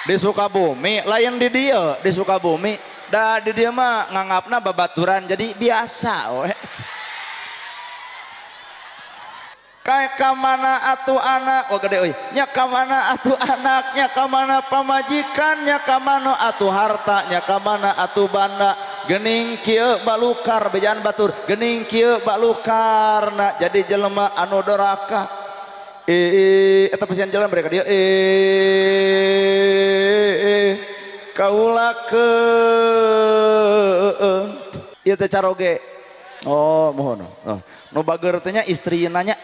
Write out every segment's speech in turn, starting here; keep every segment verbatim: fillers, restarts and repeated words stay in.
di Sukabumi lain di dia di Sukabumi dah di dia mah nganggapna babaturan jadi biasa we. Kayak kamana atuh anak oh gede euy nya kamana atuh anak nya kamana pamajikan nya kamana atuh harta nya kamana atuh banda geuning kieu balukar bejaan batur geuning kieu balukarna jadi jelema anu doraka eh eta pasieun jalan mereka dia eh kaulakeun ieu teh caroge oh mohon oh nu bager teh nya istri nanya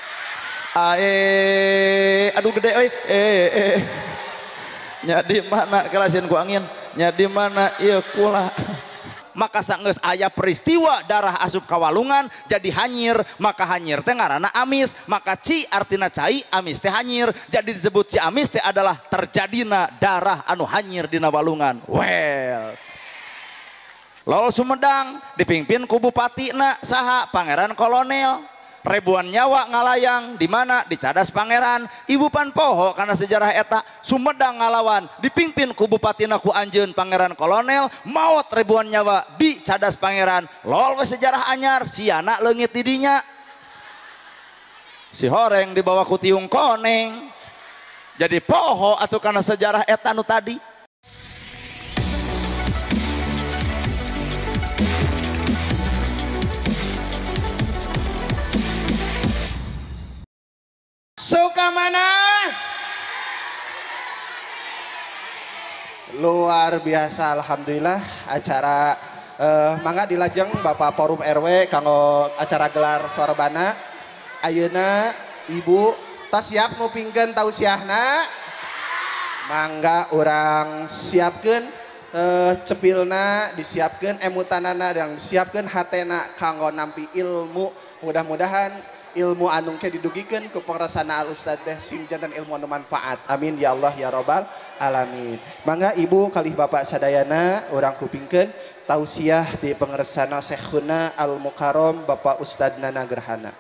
ae aduh gede euy eh eh nya di mana kelasieun ku angin nya di mana ieu kula maka sanggeus aya peristiwa darah asup kawalungan jadi hanyir maka hanyir teh ngaranna amis maka ci artina cai amis teh hanyir jadi disebut ci amis teh adalah terjadina darah anu hanyir dina walungan well lol Sumedang dipimpin ku bupatina saha Pangeran Kolonel ribuan nyawa ngalayang di mana di cadas pangeran ibu pan poho karena sejarah eta Sumedang ngalawan dipimpin ku bupatina ku anjeun Pangeran Kolonel maut ribuan nyawa di cadas pangeran lol we sejarah anyar siana leungit didinya si horeng dibawa ku tiung koneng jadi poho atuh karena sejarah eta nu tadi. Suka mana? Luar biasa alhamdulillah acara eh, mangga dilajeng Bapak Forum R W kanggo acara gelar sorbana ayeuna ibu tos siap ngupingkeun tausiahna mangga urang siapkeun eh, cepilna disiapkeun emutanana dan disiapkeun hatena kanggo nampi ilmu mudah-mudahan ilmu anu ke didugikeun ku pangrasana al ustad teh sing jantan ilmu anu manfaat amin ya Allah ya robbal alamin mangga ibu kalih bapak sadayana urang kupingkeun tausiah di pangrasana syekhuna al mukarram bapak ustad Nana Gerhana.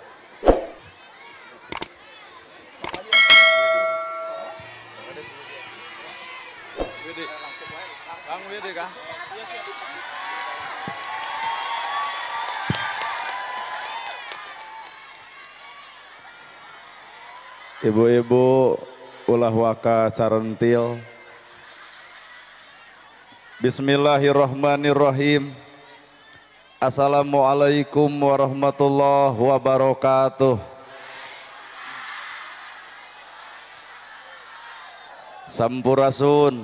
Ibu-ibu ulah waka sarentil. Bismillahirrahmanirrahim. Assalamualaikum warahmatullahi wabarakatuh. Sampurasun.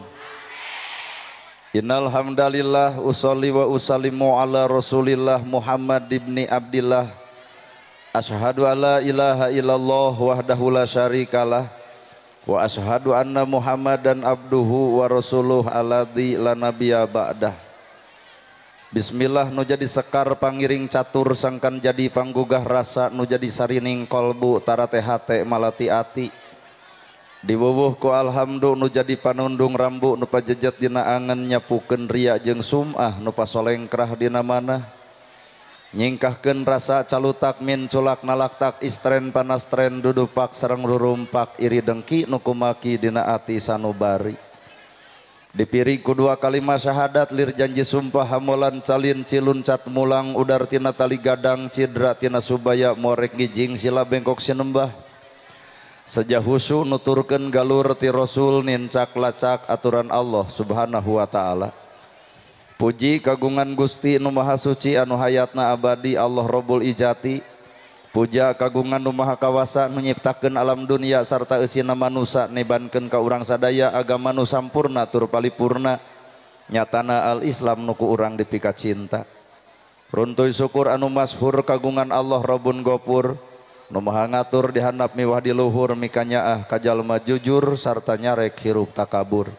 Innal hamdalillah usolli wa usallimu ala Rasulillah Muhammad ibni Abdillah. Ashhadu alla ilaha illallah wahdahu la syarikalah wa ashhadu anna Muhammadan abduhu wa rasuluh alladzi la nabiyya ba'dah. Bismillah nu jadi sekar pangiring catur sangkan jadi panggugah rasa nu jadi sarining kolbu tara teh hate malati ati diwuwuh ku alhamdu nu jadi panundung rambu nu pajejet dina angen nyapukeun ria jeung sum'ah nu pasolengkrah dina manah nyingkahkeun rasa calutak min culak nalaktak istren panastren dudupak sareng rurumpak iri dengki nu kumaki dina ati sanubari dipiring ku dua kalimat syahadat lir janji sumpah hamolan calin ciluncat mulang udar tina tali gadang cidra tina subaya morek gijing sila bengkok sinembah sajahusu nuturkeun galur ti rasul nincak lacak aturan Allah subhanahu wa ta'ala. Puji kagungan Gusti nu maha suci anu hayatna abadi Allah Rabbul Ijati. Puja kagungan nu maha kawasa nu nyiptakeun alam dunia sarta eusina manusia nibankeun ka urang sadaya agama nu sampurna tur palipurna nyatana al Islam nu ku urang dipika cinta. Runtuy syukur anu masyhur kagungan Allah Rabbun Ghafur nu maha ngatur di handap miwah di luhur mikanyaah ka jalma jujur sarta nyarek hirup takabur.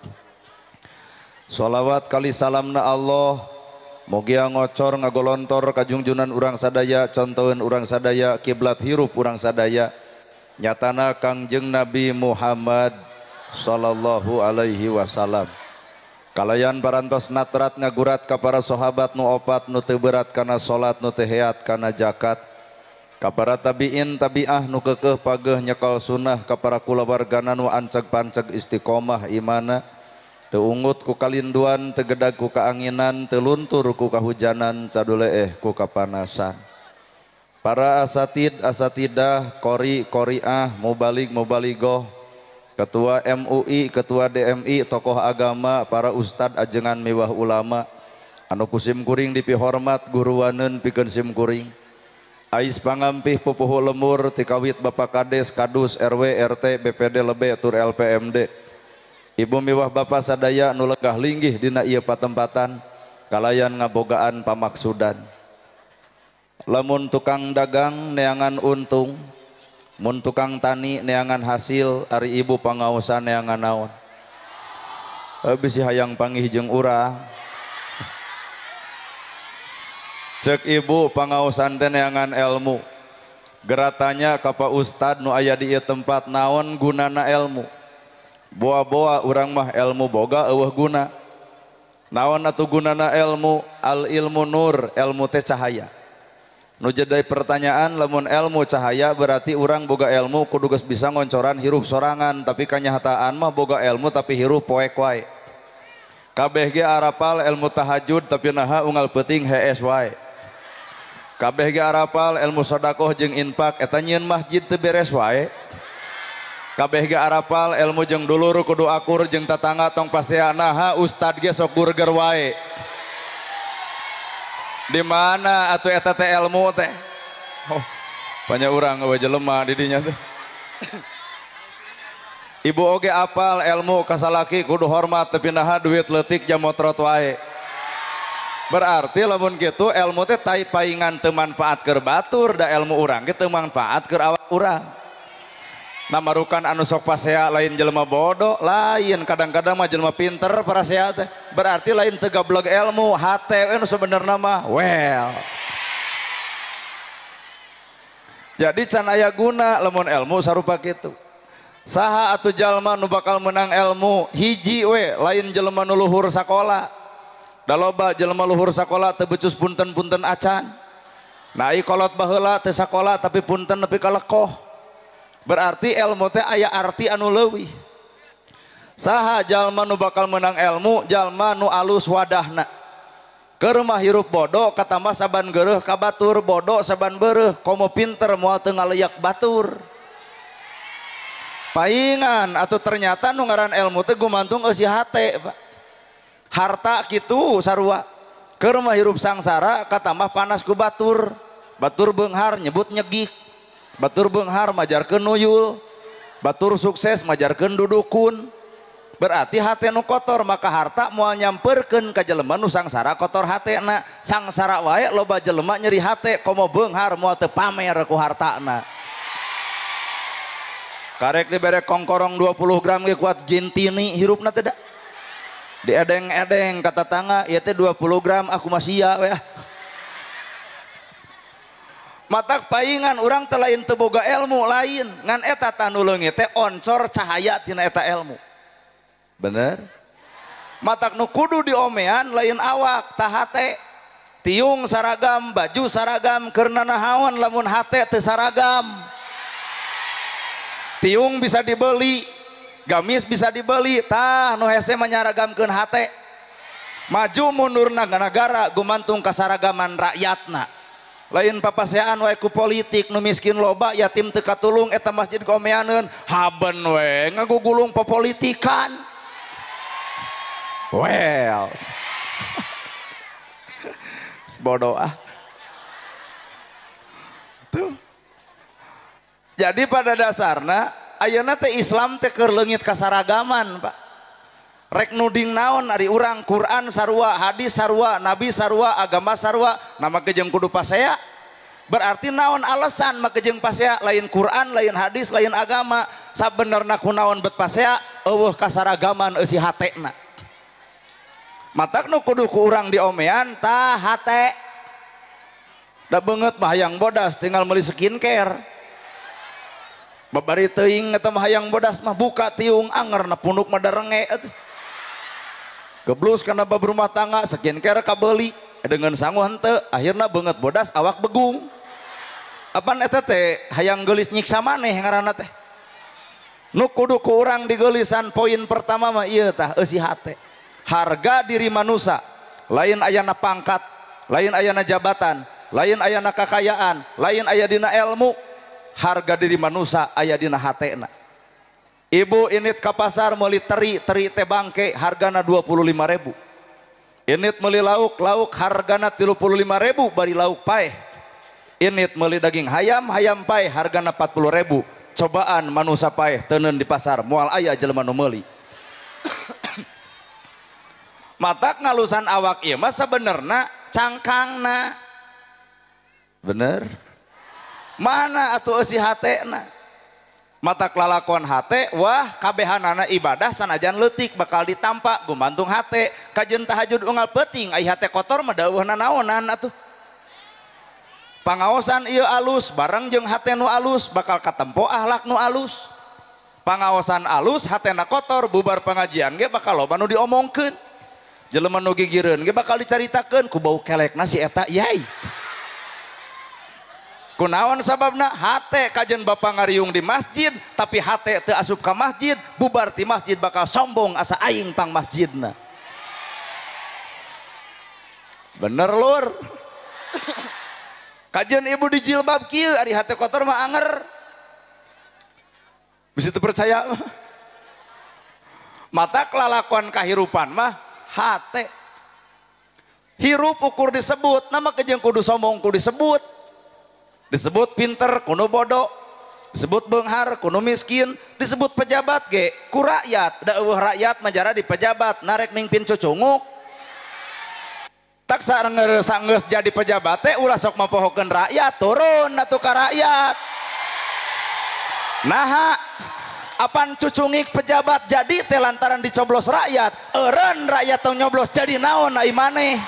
Sholawat kali salamna Allah mugia ngocor ngagolontor kajungjunan urang sadaya contoheun urang sadaya kiblat hirup urang sadaya nyatana Kangjeng Nabi Muhammad sallallahu alaihi wasallam. Kalayan parantos natrat ngagurat ka para sahabat nu opat nu teu berat kana salat nu teu heat kana zakat ka para tabiin tabiah nu keukeuh pageuh nyekal sunnah ka para kulawargana nu anceg panceg istiqomah imana teu ungut ku kalinduan, teu gedag ku kaanginan, teu luntur ku kahujanan, caduleeh ku kapanasan. Para asatid asatidah, qori qoriah, mubalig mubaligoh, ketua M U I, ketua D M I, tokoh agama, para ustad ajengan miwah ulama, anu kusim kuring dipihormat guruwaneun pikeun sim kuring. Ais pangampih pupuhu lemur tikawit Bapak Kades, Kadus, R W, R T, B P D Lebe, Tur L P M D. Ibu miwah Bapak sadaya nu legah linggih dina ieu patempatan, kalayan ngabogaan pamaksudan. Lamun tukang dagang neangan untung, mun tukang tani neangan hasil, ari ibu pangaosan neangan naon. Habis si hayang panggih jeung urang. Cek ibu pangaosan teh neangan ilmu. Geratanya ka Pak Ustad nu aya di ieu tempat, naon gunana ilmu? Boa-boa urang mah ilmu boga eueuh guna. Naon atuh gunana ilmu? Al ilmu nur, ilmu teh cahaya. Nu jadi pertanyaan, lamun ilmu cahaya berarti urang boga ilmu kudu geus bisa ngoncoran hirup sorangan, tapi kanyataan mah boga ilmu tapi hirup poek wae. Kabeh ge arapal ilmu tahajud tapi naha unggal peuting hees wae. Kabeh ge arapal ilmu sedekah jeung infak eta nyieun masjid teu beres wae. Kabeh ge arapal ilmu jeung dulur kudu akur jeung tatangga tong pasea naha ustad ge sok burger wae. Di mana atuh eta teh ilmu teh? Oh, banyak urang we jelema di dinya teh. Ibu oge apal ilmu kasalaki kudu hormat tapi naha duit leutik jamotrot wae. Berarti lamun kitu ilmu teh tai paingan teu manfaat keur batur, da ilmu urang ge teu manfaat keur awak urang. Namarukan anu sok pasea lain jelema bodoh, lain kadang-kadang mah jelema pinter parasea teh. Berarti lain teu gablog ilmu, hate we nu sabenerna mah well. Jadi can aya guna lamun ilmu sarupa kitu. Saha atuh jalma nu bakal menang ilmu? Hiji we, lain jelema nu luhur sakola. Da loba jelema luhur sakola teu becus punten-punten acan. Nah ieu kolot baheula teu sakola tapi punten nepi ka lekoh. Berarti ilmu teh aya arti anu leuwih. Saha jalma nu bakal menang ilmu? Jalma nu alus wadahna. Keur mah hirup bodo katambah saban geureuh ka batur, bodo saban beureuh, komo pinter moal teu ngaleuyak batur. Paingan atuh ternyata nu ngaran ilmu teh gumantung eusi hate, Pak. Harta kitu sarua. Keur mah hirup sangsara katambah panas ku batur. Batur beunghar nyebut nyegik. Batur beunghar majarkeun nuyul. Batur sukses majarkeun dudukun. Berarti hate nu kotor, maka harta moal nyampeurkeun ka jelema nu sangsara kotor hatena. Sangsara wae loba jelema nyeri hate komo beunghar moal teu pamer ku hartana. Karek dibere kongkorong dua puluh gram ge kuat gintini hirupna teh da. Di edeng-edeng kata tangga ieu teh dua puluh gram aku masih ya we. Matak paingan urang teh lain teu boga ilmu lain ngan eta tanu leungit teh oncor cahaya tina eta ilmu. Bener? Matak nu kudu diomean lain awak tah hate. Tiung saragam, baju saragam, keur nanahaon lamun hate teu saragam. Tiung bisa dibeli, gamis bisa dibeli, tah nu hese manyaragamkeun hate. Maju mundurna negara gumantung kasaragaman rakyatna. Lain papasean wae ku politik, nu miskin loba yatim teu katulung eta masjid komeaneun haben we ngagugulung papolitikan. Well. Bodoh ah. Tuh. Jadi pada dasarnya ayeuna teh Islam teh keur leungit kasaragaman, Pak. Rek nuding naon ari urang Quran sarua, hadis sarua, nabi sarua, agama sarua, nama kejeng kudu pasea. Berarti naon alasan make jeung pasea? Lain Quran, lain hadis, lain agama. Sabenerna kunaon bet pasea? Eueuh kasaragaman eusi hatena. Matak nu kudu ku urang diomean tah hate. Da beungeut mah hayang bodas tinggal meuli skincare. Babari teuing eta mah hayang bodas mah buka tiung angerna punduk mah darenge atuh. Geblus kana bab rumah tangga skincare kabeuli dengan sangu henteu akhirna beungeut bodas awak begung. Apaan eta teh hayang geulis nyiksa maneh ngaranna teh. nu kudu ku urang digeulisan poin pertama mah ieu tah eusi hate. Harga diri manusia lain ayana pangkat, lain ayana jabatan, lain ayana kekayaan, lain aya dina ilmu. Harga diri manusia aya dina hatena. Ibu init ke pasar meuli teri, teri teh bangke hargana dua puluh lima ribu. Init meuli lauk, lauk hargana tiga puluh lima ribu bari lauk paeh. Init meuli daging hayam, hayam paeh hargana empat puluh ribu. Cobaan manusia paeh teuneun di pasar moal aya jelema nu meuli. Matak ngalusan awak ieu mah sabenerna cangkangna. Bener? Mana atuh eusi hatena? Mata kelalakuan hate wah kabehanana ibadah sanajan leutik bakal ditampa gumantung hate kajeun tahajud unggal peuting ai hate kotor mah dawuhna naonan atuh. Pangaosan ieu alus bareng jeung hate nu alus bakal katempo ahlak nu alus. Pangaosan alus hatena kotor bubar pengajian ge bakal loba nu diomongkeun. Jelema nu gigireun ge bakal dicaritakeun ku bau kelekna si eta yai. Kunaon sababna hate kajen bapa ngariung di masjid tapi hate teu asup ka masjid bubar ti masjid bakal sombong asa aing pang masjidna. Bener lur. Kajen ibu di jilbab kieu ari hate kotor mah anger. Bisa teu percaya. Mata kelalakuan kahirupan mah hate. Hirup ukur disebut nama kejeung kudu sombong kudu disebut. Disebut pinter kuno bodoh, disebut beunghar kuno miskin, disebut pejabat ge ku rakyat da eueuh rakyat menjara di pejabat narek mingpin cucunguk tak sarenger sanggeus jadi pejabat teh ulah sok mapohokeun rakyat turun atuh ka rakyat. Naha apan cucungik pejabat jadi teh lantaran dicoblos rakyat eureun rakyat tong nyoblos jadi naon ai maneh.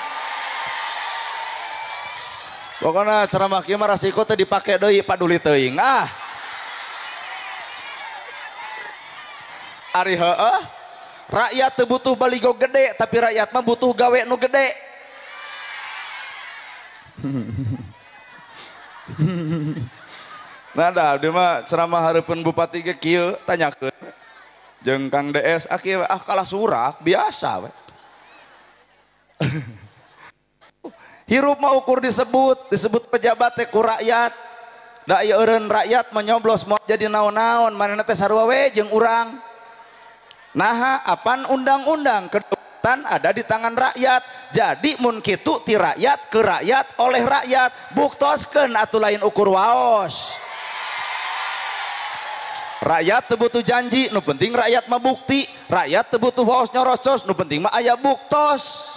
Pokoknya ceramah kieu mah rasiko teh dipake deui paduli teuing ah. Ari heueuh rakyat teu butuh baligo gede tapi rakyat mah butuh gawe nu gede. Nah dah dia mah ceramah hareupeun bupati ge kieu tanyakeun jeung Kang D S ah kieu ah kalah surak biasa we. Hirup mah ukur disebut, disebut pejabat teh ku rakyat. Da ieu eureun rakyat menyoblos mau jadi naon-naon, manehna teh sarua we jeung urang. Naha apan undang-undang kedaulatan ada di tangan rakyat. Jadi mun kitu ti rakyat ke rakyat oleh rakyat, buktoskeun atuh lain ukur waos. Rakyat teu butuh janji, nu penting rakyat mah bukti. Rakyat teu butuh waos nyorocos, nu penting mah aya buktos.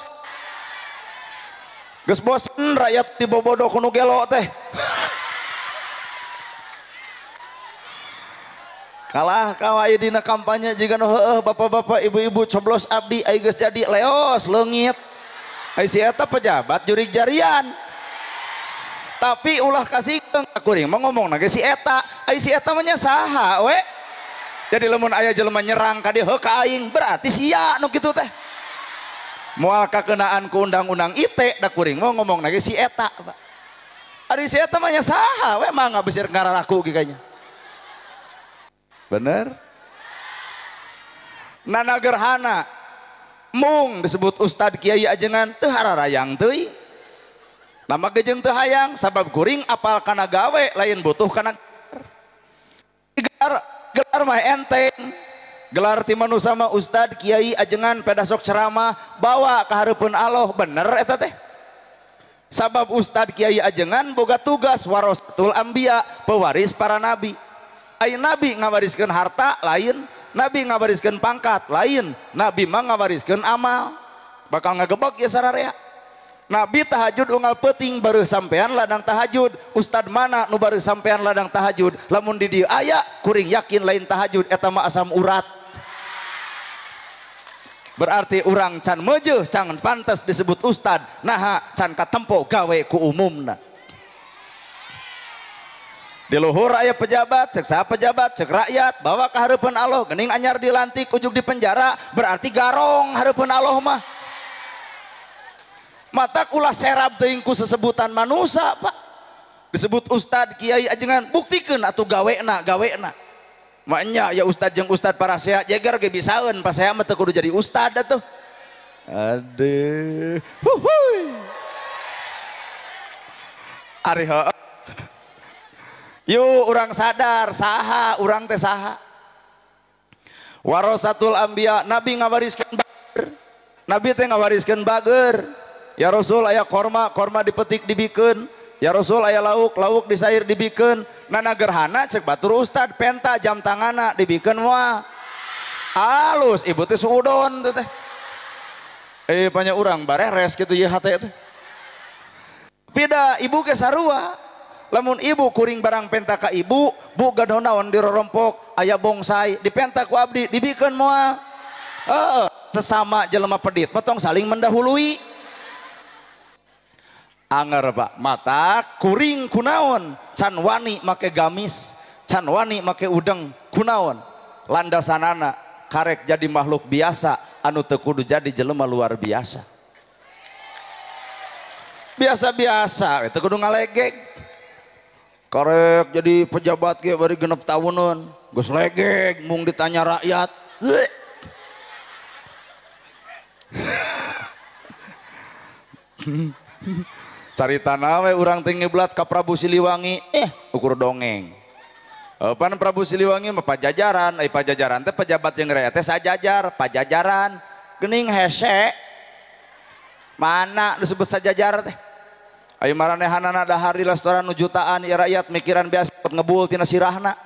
Geus bosen rakyat dibobodo ku nu gelo teh. Kalah kawai dina kampanye jiga nu heueuh bapak-bapak ibu-ibu coblos abdi ai geus jadi leos leungit. Ai si eta pejabat jurig jarian. Tapi ulah kasihkeun kuring mah ngomongna ge si eta, ai si eta mah nya saha we? Jadi lamun aya jelema nyerang ka dieu heuh ka aing berarti sia nu kitu teh. Moal kakenaan ku undang-undang I T da kuring mau ngomong lagi si eta Pak. Ari si eta mah nya saha we mah ngabesir ngararaku ge kayaknya. Bener? Nana gerhana mung disebut Ustad Kiai ajengan teu hararayang teuing. Nama gejeng teu hayang sabab kuring apal kana gawe lain butuh kana gelar gelar mah enteng. Gelar ti manusia mah Ustad Kiai ajengan pedasok ceramah bawa ka hareupeun Allah bener eta teh. Sabab Ustad Kiai ajengan boga tugas warasatul anbiya pewaris para nabi. Ai nabi ngawariskeun harta lain, nabi ngawariskeun pangkat lain, nabi mah ngawariskeun amal. Bakal ngagebeg ya sararea. Nabi tahajud unggal peuting baru sampean ladang tahajud. Ustad mana nu baru sampean ladang tahajud? Lamun di dieu aya kuring yakin lain tahajud eta mah asam urat. Berarti orang can meujeul can pantas disebut ustad, naha can katempo gawe ku umumna. Di luhur aya pejabat, cek saha pejabat, cek rakyat, bawa ka hareupeun Allah, geuning anyar dilantik, ujug di penjara, berarti garong hareupeun Allah mah. Matak ulah serap teuing ku sesebutan manusia Pak. Disebut ustad kiai ajengan, buktikeun atuh gawena, gawena. maknya ya ustad jeung ustad para sehat jeger ge bisaeun pas saya mah teu kudu jadi ustad atuh. Aduh. Huhuy. Ari heuh. Yuk urang sadar saha urang teh saha. Warasatul anbiya, nabi ngawariskeun bager. Nabi teh ngawariskeun bager. Ya Rasul aya korma, korma dipetik dibikeun. Ya Rasul aya lauk, lauk disair dibikeun. Nana gerhana cek batur ustad penta jam tangana dibikeun moal. Alus ibu teh suudon teh teh. Eh banyak urang bareres kitu ieu hate teh. Pida ibu ge sarua. Lamun ibu kuring barang penta ka ibu, bu gadoh naon di rorompok aya bongsai dipenta ku abdi dibikeun moal. Heeh, sesama jelema pedit potong saling mendahului. Anger Pak, mata kuring kunaon can wani make gamis, can wani make udeng kunaon landasanana karek jadi makhluk biasa anu teu kudu jadi jelema luar biasa. Biasa-biasa teu kudu ngalegeg. Karek jadi pejabat ge bari genep tahunan geus legeg mung ditanya rakyat. Carita nawe urang teh ngiblat ka Prabu Siliwangi eh ukur dongeng. Pan Prabu Siliwangi mah pajajaran, ai pajajaran teh pejabat jeung rakyat teh sajajar, pajajaran. Geuning hese. Mana disebut sajajar teh? Ai maranehanana dahar di restoran nu jutaan ieu rakyat mikiran biasa ngebul tina sirahna.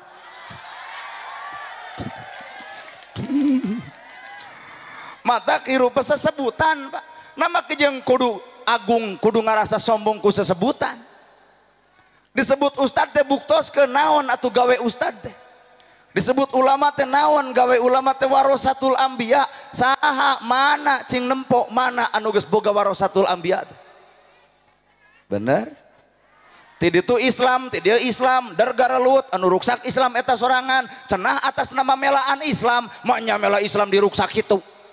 Mata kiru sesebutan Pak. Nama kejeng kudu agung kudu ngarasa sombong ku sesebutan. Disebut ustad teh buktoskeun naon atuh gawe ustad teh. Disebut ulama teh naon gawe ulama teh warasatul anbiya. Saha mana cing nempo mana anu geus boga warasatul anbiya teh. Bener? Ti ditu Islam, ti dieu Islam, dargara lut anu ruksak Islam eta sorangan, cenah atas nama melaan Islam, maknya mela Islam diruksak kitu.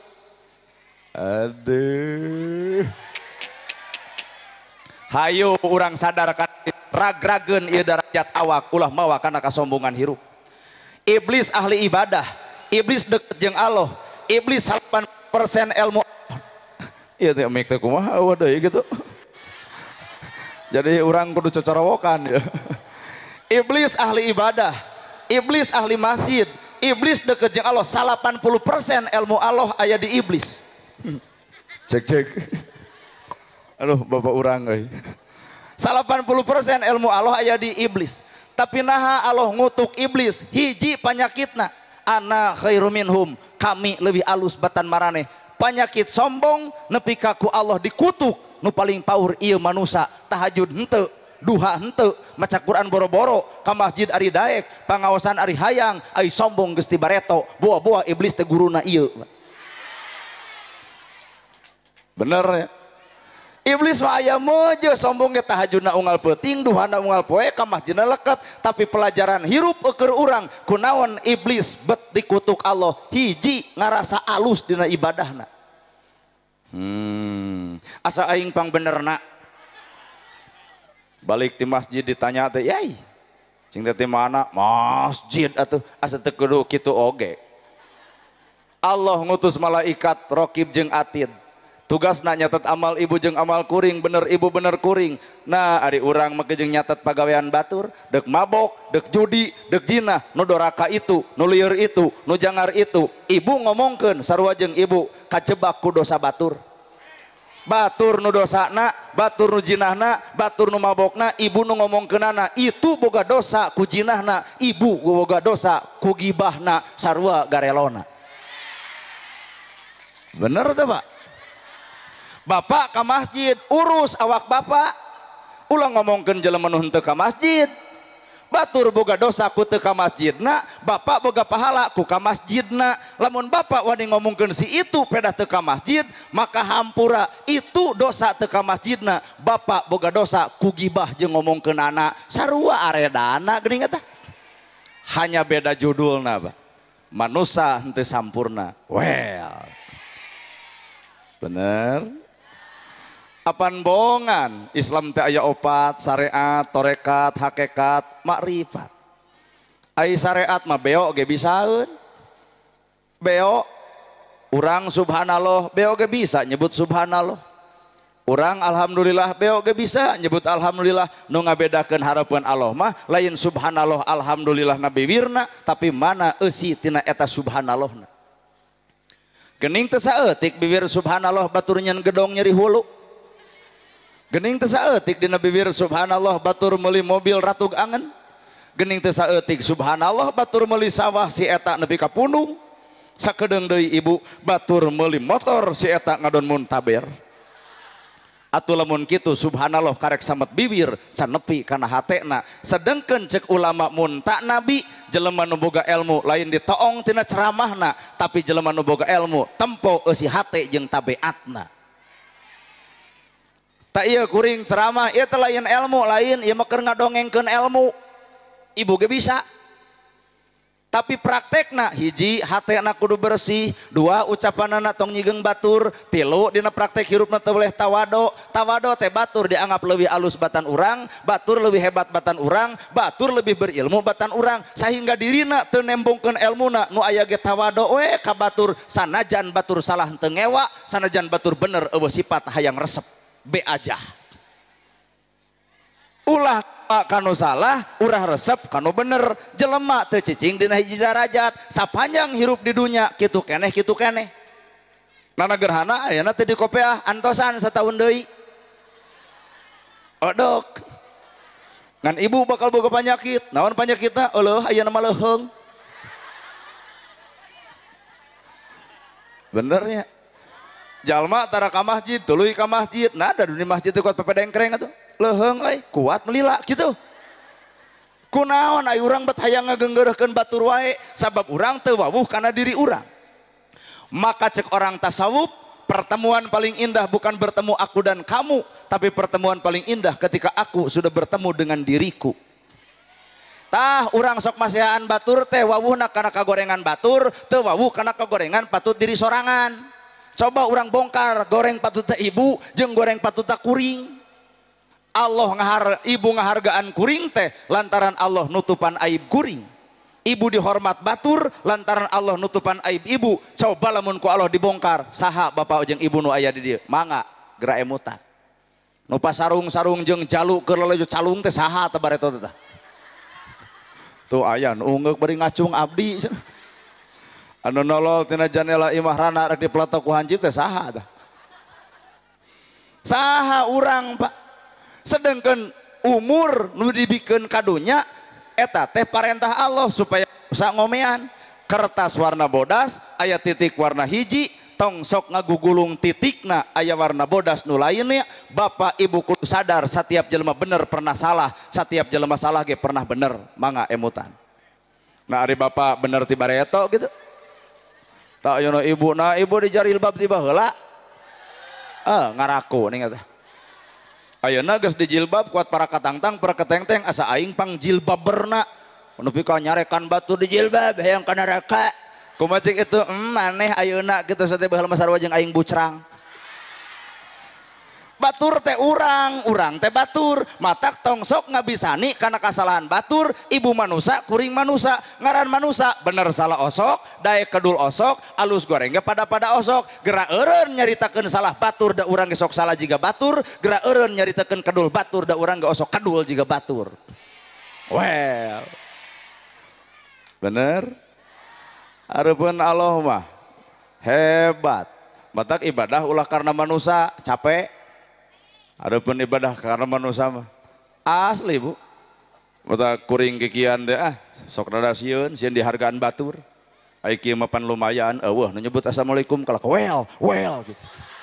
Aduh. Hayu urang sadarkan ragrageun ieu darajat awak ulah mawa kana kasombongan hirup. Iblis ahli ibadah, iblis deket jeung Allah, iblis delapan puluh persen ilmu. Ieu teh mik teh kumaha eueuh deui gitu. Jadi urang kudu cocorowokan ya. Iblis ahli ibadah, iblis ahli masjid, iblis deket jeung Allah, delapan puluh persen ilmu Allah aya di iblis. Cek cek. Aduh bapak urang euy. delapan puluh persen ilmu Allah aya di iblis. Tapi naha Allah ngutuk iblis hiji panyakitna, ana khairum minhum, kami lebih alus batan marane. Panyakit sombong nepi ka ku Allah dikutuk nu paling paur ieu manusia tahajud henteu, duha henteu, maca Quran boro-boro, ka masjid ari daek, pangaosan ari hayang, ai sombong geus ti bareto, boa-boa iblis teh guruna ieu. Bener ya? Iblis mah aya meuje sombong ge tahajudna unggal peuting, duhana unggal poe, ka masjidna leket, tapi pelajaran hirup keur urang kunaon iblis bet dikutuk Allah, hiji ngarasa alus dina ibadahna. Hmm, asa aing pang benerna. Balik ti masjid ditanya teh, "Yai, cing teh ti mana?" Masjid atuh, asa teu kudu kitu oge. Allah ngutus malaikat Raqib jeung Atid. Tugasna nyatet amal ibu jeung amal kuring, bener ibu bener kuring. Nah ari urang make jeung nyatet pagawean batur, dek mabok, dek judi, dek zina, nu doraka itu, nu lieur itu, nu jangar itu. Ibu ngomongkeun sarua jeung ibu kajebak ku dosa batur. Batur nu dosana, batur nu jinahna, batur nu mabokna, ibu nu ngomongkeunana, itu boga dosa ku jinahna, ibu boga dosa ku gibahna sarua garelona. Bener tuh Pak? Bapak ke masjid urus awak bapak, ulang ngomongkeun jelema nu henteu ka masjid. Batur boga dosa ku teu ka masjidna, bapak boga pahala ku ka masjidna. Lamun bapak wani ngomongkeun si itu pedah teu ka masjid, maka hampura itu dosa teu ka masjidna. Bapak boga dosa ku gibah jeung ngomongkeunana, sarua aredana geuning eta. Hanya beda judulna, Pak. Manusia henteu sampurna. Well. Bener? Apan bohongan Islam teh aya opat, syariat, torekat, hakikat, makrifat. ai syariat mah beo ge bisaeun beo urang subhanallah beo ge bisa nyebut subhanallah urang alhamdulillah beo ge bisa nyebut alhamdulillah. Nu ngabedakeun hareupeun Allah mah lain subhanallah alhamdulillah na bibirna tapi mana eusi tina eta subhanallahna. Geuning teu saeutik bibir subhanallah batur nyen gedong nyeri hulu. Geuning teu saeutik dina bibir subhanallah batur meuli mobil ratug angen. Geuning teu saeutik subhanallah batur meuli sawah si eta nepi ka pundung. Sakedeung deui ibu batur meuli motor si eta ngadon muntaber. Atuh lamun kitu subhanallah karek samet bibir can nepi kana hatena. Sedengkeun cek ulama mun tak nabi jelema nu boga ilmu lain ditoong tina ceramahna tapi jelema nu boga ilmu tempo eusi hate jeung tabeatna. Tak iya kuring ceramah ieu teh lain ilmu lain ieu mah keur ngadongengkeun ilmu. Ibu ge bisa. Tapi praktekna hiji hatena kudu bersih, dua ucapanana tong nyigeng batur, tilu dina praktek hirupna teu boleh tawado. Tawado teh batur dianggap leuwih alus batan urang, batur leuwih hebat batan urang, batur lebih berilmu batan urang sehingga dirina teu nembongkeun ilmuna. Nu aya ge tawado we ka batur sanajan batur salah teu ngewa, sanajan batur bener eueuh sifat hayang resep be aja. Ulah kanu salah, urah resep kanu bener. Jelema teu cicing dina hiji darajat, sapanjang hirup di dunya kitu keneh kitu keneh. Nana gerhana ayeuna teh di kopeah antosan sataun deui. Odok. Ngan ibu bakal boga panyakit. Naon panyakitna? Eueuh ayeuna mah leuheung. Benernya. Jalma tara ka masjid, tuluy ka masjid. Nah, da di masjid teh kuat pepedengkreng atuh. Leuheung euy kuat melila gitu. Kunaon aya urang bet hayang ngageunggeureurkeun batur wae sabab urang teu wawuh kana diri urang. Maka cek orang tasawuf pertemuan paling indah bukan bertemu aku dan kamu, tapi pertemuan paling indah ketika aku sudah bertemu dengan diriku. Tah urang sok masehaan batur teh wawuhna kana kagorengan batur, teu wawuh kana kagorengan patut diri sorangan. Coba urang bongkar goreng patut teh ibu jeung goreng patut teh kuring. Allah ngahar, ibu ngahargaan kuring teh lantaran Allah nutupan aib kuring. Ibu dihormat batur lantaran Allah nutupan aib ibu. Coba lamun ku Allah dibongkar, saha bapak jeung ibu nu aya di dieu? Mangga geura emutan. Nu pasarung-sarung jeung jalu keur lelejo calung teh saha teh bareto teh? Tuh aya nu ungeuk bari ngacung abdi. Anu nolol tina janela imah rana rek dipeletok ku hancip teh saha teh? Saha urang Pak? Sedangkan umur nu dibikeun kadunya eta teh parentah Allah supaya bisa ngomean. Kertas warna bodas aya titik warna hiji tong sok ngagugulung titikna aya warna bodas nu lainnya. Bapak ibu kudu sadar setiap jelema bener pernah salah, setiap jelema salah ge pernah bener. Mangga emutan. Nah ari bapak bener ti bareto gitu. Tak yono ibu na ibu di jarilbab tiba heula. Eh ngaraku ning eta. Ayeuna geus dijilbab kuat para katangtang para ketengteng asa aing pang jilbaberna nepi ka nyarekan batu dijilbab hayang ka neraka kumaha cik itu em maneh ayeuna kitu sateh baheula mah sarua jeung aing bucrang. Batur teh urang, urang teh batur, matak tong sok ngabisani karena kesalahan batur. Ibu manusia, kuring manusia, ngaran manusia, bener salah osok, daek kedul osok, alus gorengnya pada pada osok. Gerak eureun nyaritakeun salah batur, da urang ge sok salah jiga batur. Gerak eureun nyaritakeun kedul batur, da urang ge osok kedul jiga batur. Well, bener. Hareupeun Allah mah hebat. Matak ibadah ulah karena manusia capek. Adapun ibadah karena manusia mah asli bu. Mata kuring kikian deh ah sok rada sieun sieun dihargaan batur. Ai kieu mah pan lumayan eueuh nu nyebut assalamualaikum kalau well well gitu.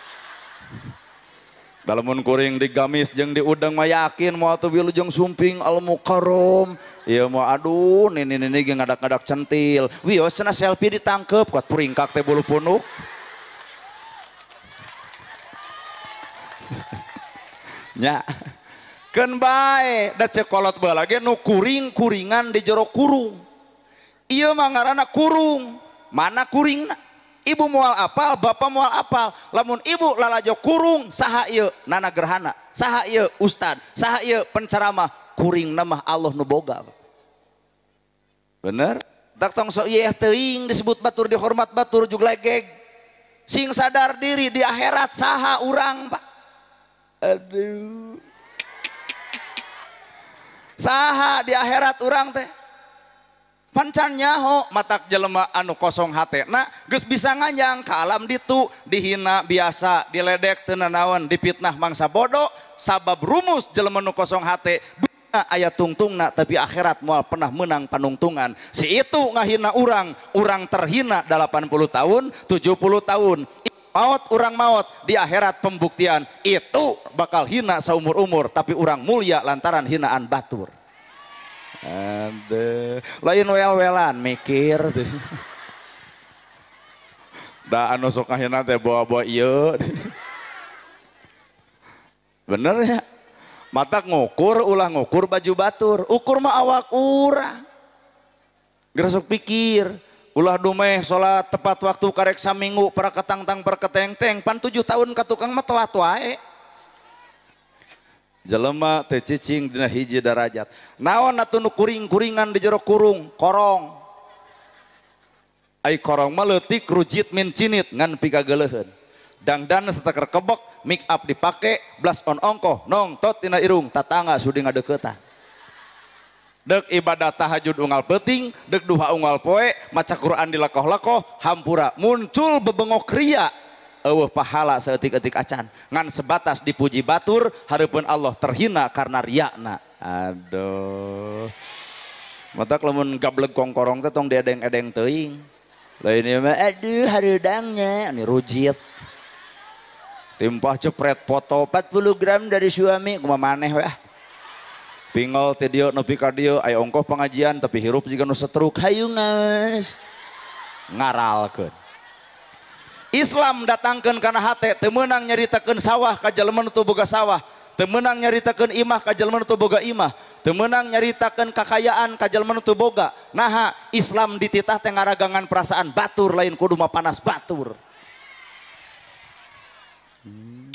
Dalamun kuring digamis jeung diudang mah yakin moal teu wilujeng sumping al mukarram. Ieu mah aduh nini-nini ge ngadak-ngadak centil. Wios cenah selfie ditangkep kuat puringkak teh bulu punuk. Nya keun bae da cekolot bae lagi nu kuring kuringan di jero kurung. Ieu mah ngaranna kurung. Mana kuringna? Ibu moal apal, bapak moal apal. Lamun ibu lalajo kurung, saha ieu? Nana gerhana. Saha ieu? Ustad. Saha ieu? Penceramah. Kuringna mah Allah nu boga. bener tak tong sok ieu teuing disebut batur dihormat batur jug legeg sing sadar diri di akhirat saha urang Pak aduh saha di akhirat urang teh pancan nyaho matak jelema anu kosong hate nah geus bisa nganyang ka alam ditu dihina biasa diledek teu nanaon dipitnah mangsa bodoh sabab rumus jelema nu kosong hate dunia aya tungtungna tapi akhirat moal pernah menang panungtungan si itu ngahina urang urang terhina delapan puluh tahun tujuh puluh tahun maut urang maut di akhirat pembuktian itu bakal hina saumur umur tapi urang mulia lantaran hinaan batur. Aduh, lain wel-welan mikir tuh. Da anu sok ngahina teh bawa-bawa ieu. Bener ya? Matak ngukur ulah ngukur baju batur, ukur mah awak urang. Geus sok pikir, ulah dumeh salat tepat waktu karek saminggu para ketangtang perketeng-teng pan tujuh tahun ka tukang mah telat wae. Jelema teu cicing dina hiji darajat naon atuh nu kuring-kuringan di jero kurung korong ai korong mah leutik rujit min cinit ngan pikageleuheun dangdan sateker kebek make up dipake blas on ongkoh nongtot tina irung tatangga sudi ngadeuketan deuk ibadah tahajud unggal peuting deuk duha unggal poe maca Quran dilakoh-lakoh hampura muncul bebengok ria eueuh pahala saeutik-eutik acan ngan sebatas dipuji batur hareupeun Allah terhina karena riakna aduh matak lamun gableg kongkorong teh tong diedeng-edeng teuing lain ieu mah aduh hareudangnya ani rujit timpah cepret foto empat puluh gram dari suami kumaha maneh we ah pingol teh dieu nepi ka dieu aya ongkoh pengajian tapi hirup jiga nu setruk hayu ngas ngaralkeun Islam datangkan karena hate temenang nyaritakeun sawah ka jalema nu teu boga sawah temenang nyaritakeun imah ka jalema nu teu boga imah temenang nyaritakeun kakayaan ka jalema nu teu boga naha Islam dititah teh ngaragangan perasaan batur lain kudu mah panas batur hmm.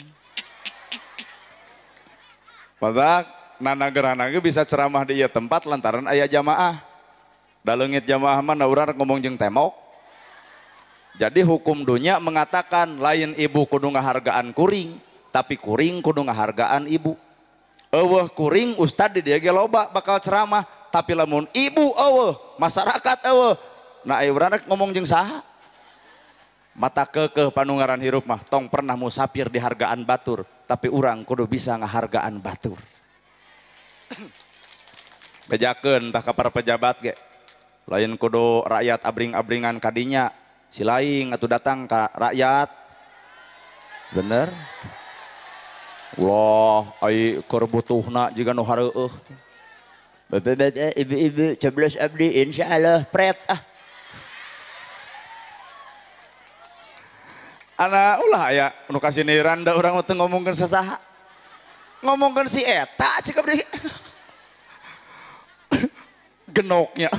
Padak nanagerana ge bisa ceramah di ieu tempat lantaran aya jamaah da leungit jamaah mah urang ngomong jeung temok. Jadi hukum dunia mengatakan lain ibu kudu ngahargaan kuring, tapi kuring kudu ngahargaan ibu. Eueuh kuring ustad di dieu ge loba bakal ceramah, tapi lamun ibu eueuh, masyarakat eueuh. Nah aya urang ngomong jeung saha? Mata keukeuh panungaran hirup mah tong pernah musafir di hargaan batur, tapi urang kudu bisa ngahargaan batur. Bejakeun tah ka para pejabat ge. Lain kudu rakyat abring-abringan kadinya. Si laing atuh datang ke rakyat bener wah ai keur butuhna jiga nu hareueuh bapak-bapak ibu-ibu coblos abdi insyaallah pret ah ana ulah aya nu kasiniran da urang teu ngomongkeun sasaha ngomongkeun si eta cik abdi genoknya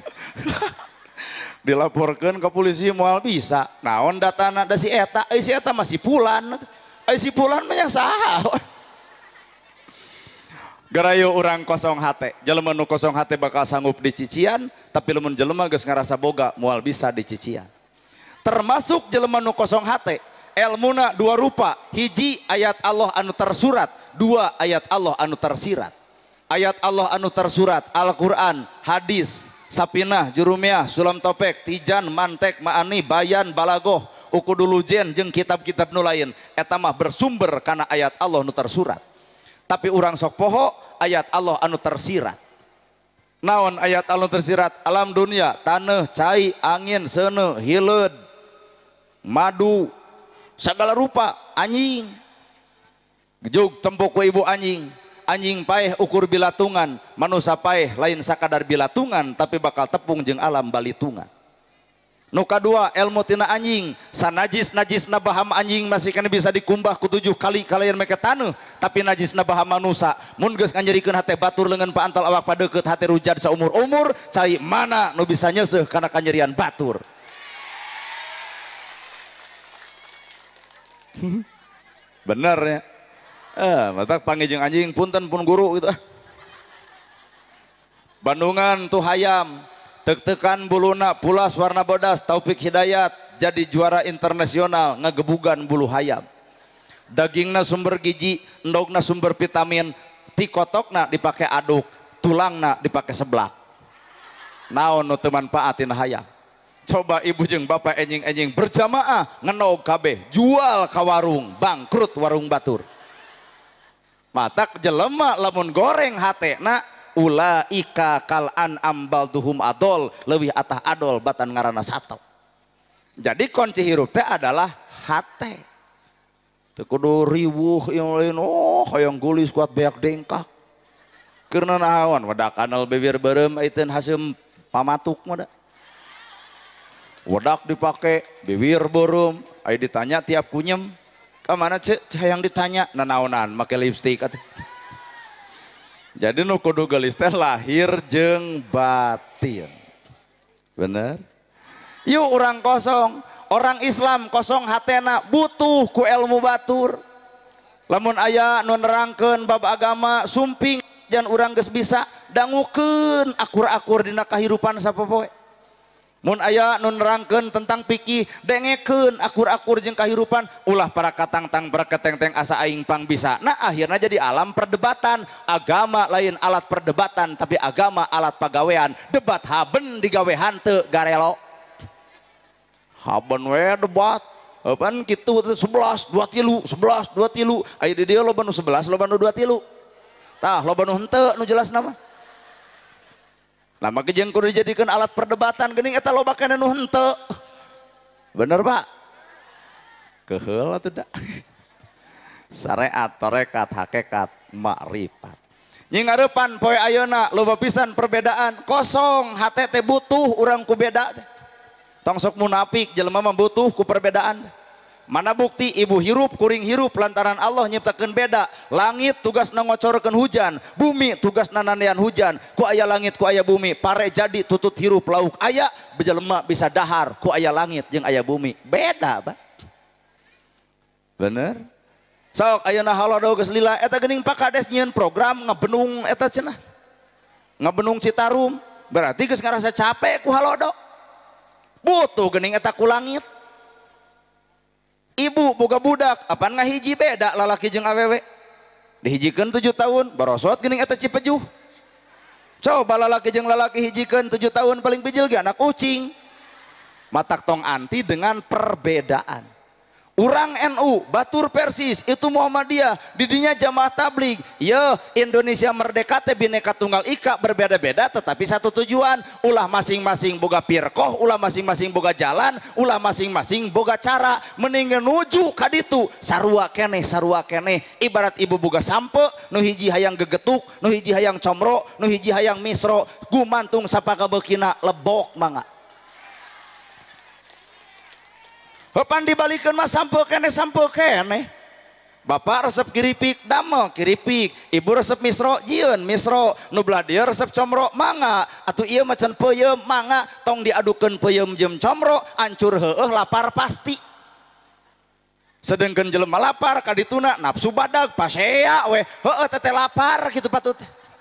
dilaporkan ke polisi moal bisa naon datana da si eta ai si eta masih pulan ai si pulan mah nya saha garayo urang kosong hate jelema nu kosong hate bakal sanggup dicician tapi lamun jelema geus ngarasa boga moal bisa dicician termasuk jelema nu kosong hate elmuna dua rupa hiji ayat Allah anu tersurat dua ayat Allah anu tersirat ayat Allah anu tersurat Al-Quran hadis Sapinah, Jurumiah, Sulam Topek, Tijan, Mantek, Ma'ani, Bayan, Balagoh, Ukudulujen, jeung kitab-kitab nu lain eta mah bersumber karena ayat Allah nu tersurat tapi urang sok poho ayat Allah anu tersirat naon ayat Allah tersirat alam dunia taneuh cai angin seuneu hileud madu segala rupa anjing jug tempuk ku ibu anjing anjing paeh ukur bilatungan manusia paeh lain sakadar bilatungan tapi bakal tepung jeung alam balitungan nu kadua ilmu tina anjing sanajis najis nabaham anjing masih kan bisa dikumbah ku tujuh kali kalian make taneuh tapi najis nabaham manusia mun geus nganjerikeun hate batur leungeun paantal awak padeukeut hate rujad saumur umur cai mana nu bisa nyeuseuh kana kanyerian batur bener ya eh matak panggil jeung anjing punten pun guru gitu ah Bandungan tuh hayam tek-tekan buluna pulas warna bodas Taufik Hidayat jadi juara internasional ngagebugan bulu hayam. Dagingna sumber gizi, endogna sumber vitamin, tikotokna dipakai aduk, tulangna dipakai seblak. Naon nu teu manfaatin hayam. Coba ibu jeung bapak enjing-enjing berjamaah ngenog kabeh jual ka warung, bangkrut warung batur. Mata jelema lamun goreng hatena ulaika kal an'am balduhum adol, leuwih atah adol batan ngaranna sato. Jadi kunci hirup teh adalah hate. Teu kudu riweuh yang lain, oh hoyong gulis kuat beak dengkak. Keurna naon wedak anal bibir beureum aiteun haseum pamatuk mah da. Wedak dipake bibir beureum, aya ditanya tiap kunyem, ka mana ceu hayang ditanya nanaonan make lipstik atuh. Jadi nu kudu geulis teh lahir jeung batin. Bener? Yuk orang kosong, orang Islam kosong hatena butuh ku ilmu batur. Lamun aya nu nerangkeun bab agama sumping jan urang geus bisa dangukeun akur-akur dina kahirupan sapopoe. Mun aya nu nerangkeun tentang fikih dengekeun akur-akur jeung kahirupan, ulah para katangtang berketeng-teng asa aing pang bisa. Nah akhirnya jadi alam perdebatan. Agama lain alat perdebatan, tapi agama alat pagawean. Debat haben digawe hanteu garelo. Haben we debat. Pan kitu sebelas dua tilu, sebelas dua tilu. Aya di dieu loba nu sebelas, loba nu dua tilu. Tah loba nu henteu nu jelas nama. Nah maka jeung kudu dijadikeun alat perdebatan geuning eta loba kana nu henteu. Bener Pak? Keheul atuh da. Syariat tarekat hakikat makrifat. Nying hareupan poe ayeuna loba pisan perbedaan, kosong hate teh butuh urang ku beda teh. Tong sok munafik jelema mah butuh ku perbedaan. Mana bukti ibu hirup kuring hirup lantaran Allah nyiptakeun beda. Langit tugasna ngocorkeun hujan, bumi tugasna nandean hujan. Ku aya langit ku aya bumi, pare jadi tutut hirup lauk aya, bejelema bisa dahar ku aya langit jeung aya bumi. Beda, Pak. Bener? Sok ayeuna halodo geus lila eta geuning pakades nyieun program ngabenung eta cenah. Ngabenung Citarum, berarti geus ngarasa capek ku halodo. Butuh geuning eta ku langit. Ibu boga budak, apaan ngahiji beda lalaki jeung awewe. Dihijikeun tujuh tahun, barosot geuning eta Cipejuh. Coba lalaki jeung lalaki hijikeun tujuh tahun paling bijil ge anak kucing. Matak tong anti dengan perbedaan. Urang N U, batur Persis, itu Muhammadiyah, didinya jamaah tabligh. Ya, Indonesia merdeka teh bineka tunggal ika, berbeda-beda tetapi satu tujuan. Ulah masing-masing boga pirkoh, ulah masing-masing boga jalan, ulah masing-masing boga cara. Mending nuju ka ditu, sarua keneh, sarua keneh. Ibarat ibu boga sampe, nu hiji hayang gegetuk, nu hiji hayang comro, nu hiji hayang misro, gumantung sapaka beukina lebok mangga. Hepan dibalikeun mah sampo keneh sampo keneh. Bapak resep kiripik damel kiripik, ibu resep misro jieun misro, nu belah dieu resep comro mangga. Atuh ieu mah can peuyeum mangga, tong diadukeun peuyeum jeung comro, ancur heueuh lapar pasti. Sedengkeun jelema lapar kadituna nafsu badag pasea we, heueuh teteh lapar kitu patut.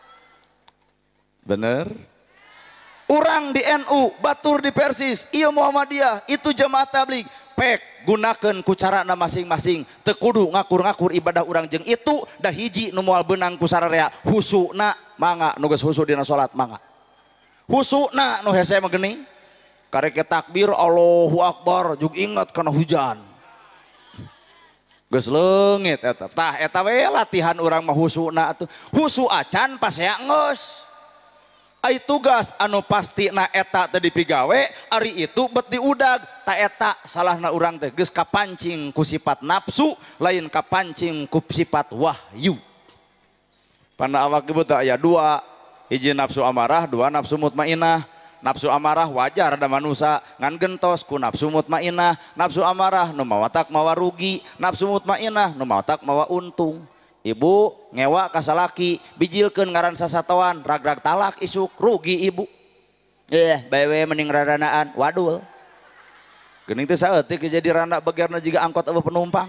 Bener? Urang di N U, batur di Persis, ieu Muhammadiyah, itu jamaah tabligh. Pek gunakan ku carana masing-masing, teu kudu ngakur-ngakur ibadah urang jeung itu dah hiji nu moal beunang ku sararea husuna mangga nu geus husu dina salat mangga. Husuna nu hese mah geuning karek takbir Allahu Akbar jug inget kana hujan. Geus leungit eta. Tah eta we latihan urang mah husuna atuh. Husu acan pasea geus. Ai tugas anu pasti na eta tadi pigawe ari itu bet diudag ta eta salahna urang teh geus kapancing ku sifat nafsu lain kapancing ku sifat wahyu. Pana awak ibu teh aya dua, hiji nafsu amarah, dua nafsu mutmainah. Nafsu amarah wajar ada manusia ngan gentos ku nafsu mutmainah. Nafsu amarah nu mawatak mawa rugi, nafsu mutmainah nu mawatak mawa untung. Ibu ngewa kasalaki bijilkeun ngaran sasatoan rag-rag talak isuk rugi ibu. Eh bae mending radanaan wadul. Geuning teh saeutik jadi randa begerna jiga angkot eueuh penumpang.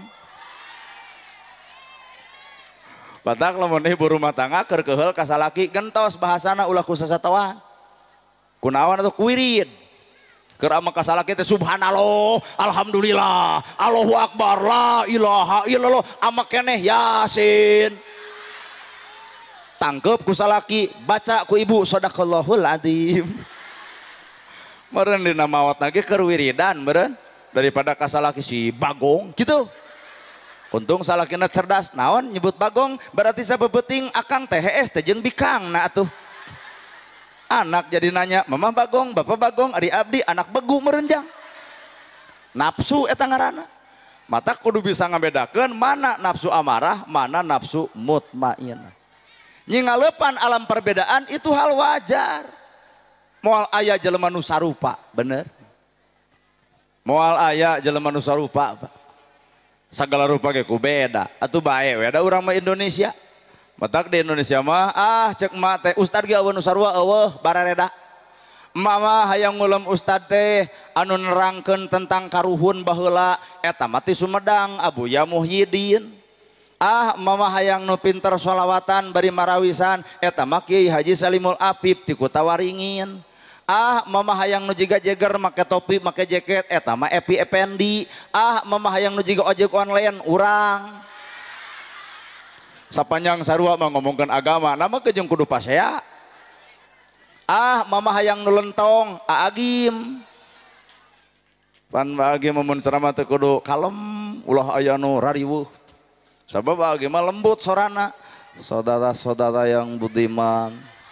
Batak lamun ibu rumah tangga keur keheul kasalaki gentos bahasana ulah ku sasatoan. kunawan atau kuirid kerama kasalah kita subhanallah alhamdulillah Allahu akbar la ilaha illallah ama keneh yasin tangkep ku salaki baca ku ibu sadaqallahul adzim meureun dina maot lagi keur wiridan meureun daripada kasalaki si bagong gitu. Untung salakina cerdas naon nyebut bagong berarti sabebeting akang teh es teh jeung bikang na atuh. Anak jadi nanya mama bagong bapak bagong ari abdi anak begu merenjang nafsu eta ngaranna mata kudu bisa ngabedakeun mana nafsu amarah mana nafsu mutmainnah nyingalepan alam perbedaan itu hal wajar moal aya jelema nu sarupa bener moal aya jelema nu sarupa sagala rupa ge ku beda atuh bae we da urang mah Indonesia matak di Indonesia mah ah cek mah teh ustad ge eueuh nu sarua eueuh barareda emak mah hayang ngulem ustad teh anu nerangkeun tentang karuhun baheula eta mah ti Sumedang Abuya Muhyiddin ah emak mah hayang nu pinter sholawatan bari marawisan eta mah Kiai Haji Salimul Apip ti Kutawaringin ah mama hayang nu jiga jeger make topi make jaket eta mah Epi Effendi ah mama hayang nu jiga ojek online urang sapanjang sarua mah ngomongkeun agama nama kejeung kudu pasea ah mama hayang nu lentong aagim pan baagi mun ceramah teh kudu kalem ulah aya nu rariweuh sabab baagi mah lembut sorana saudara-saudara yang budiman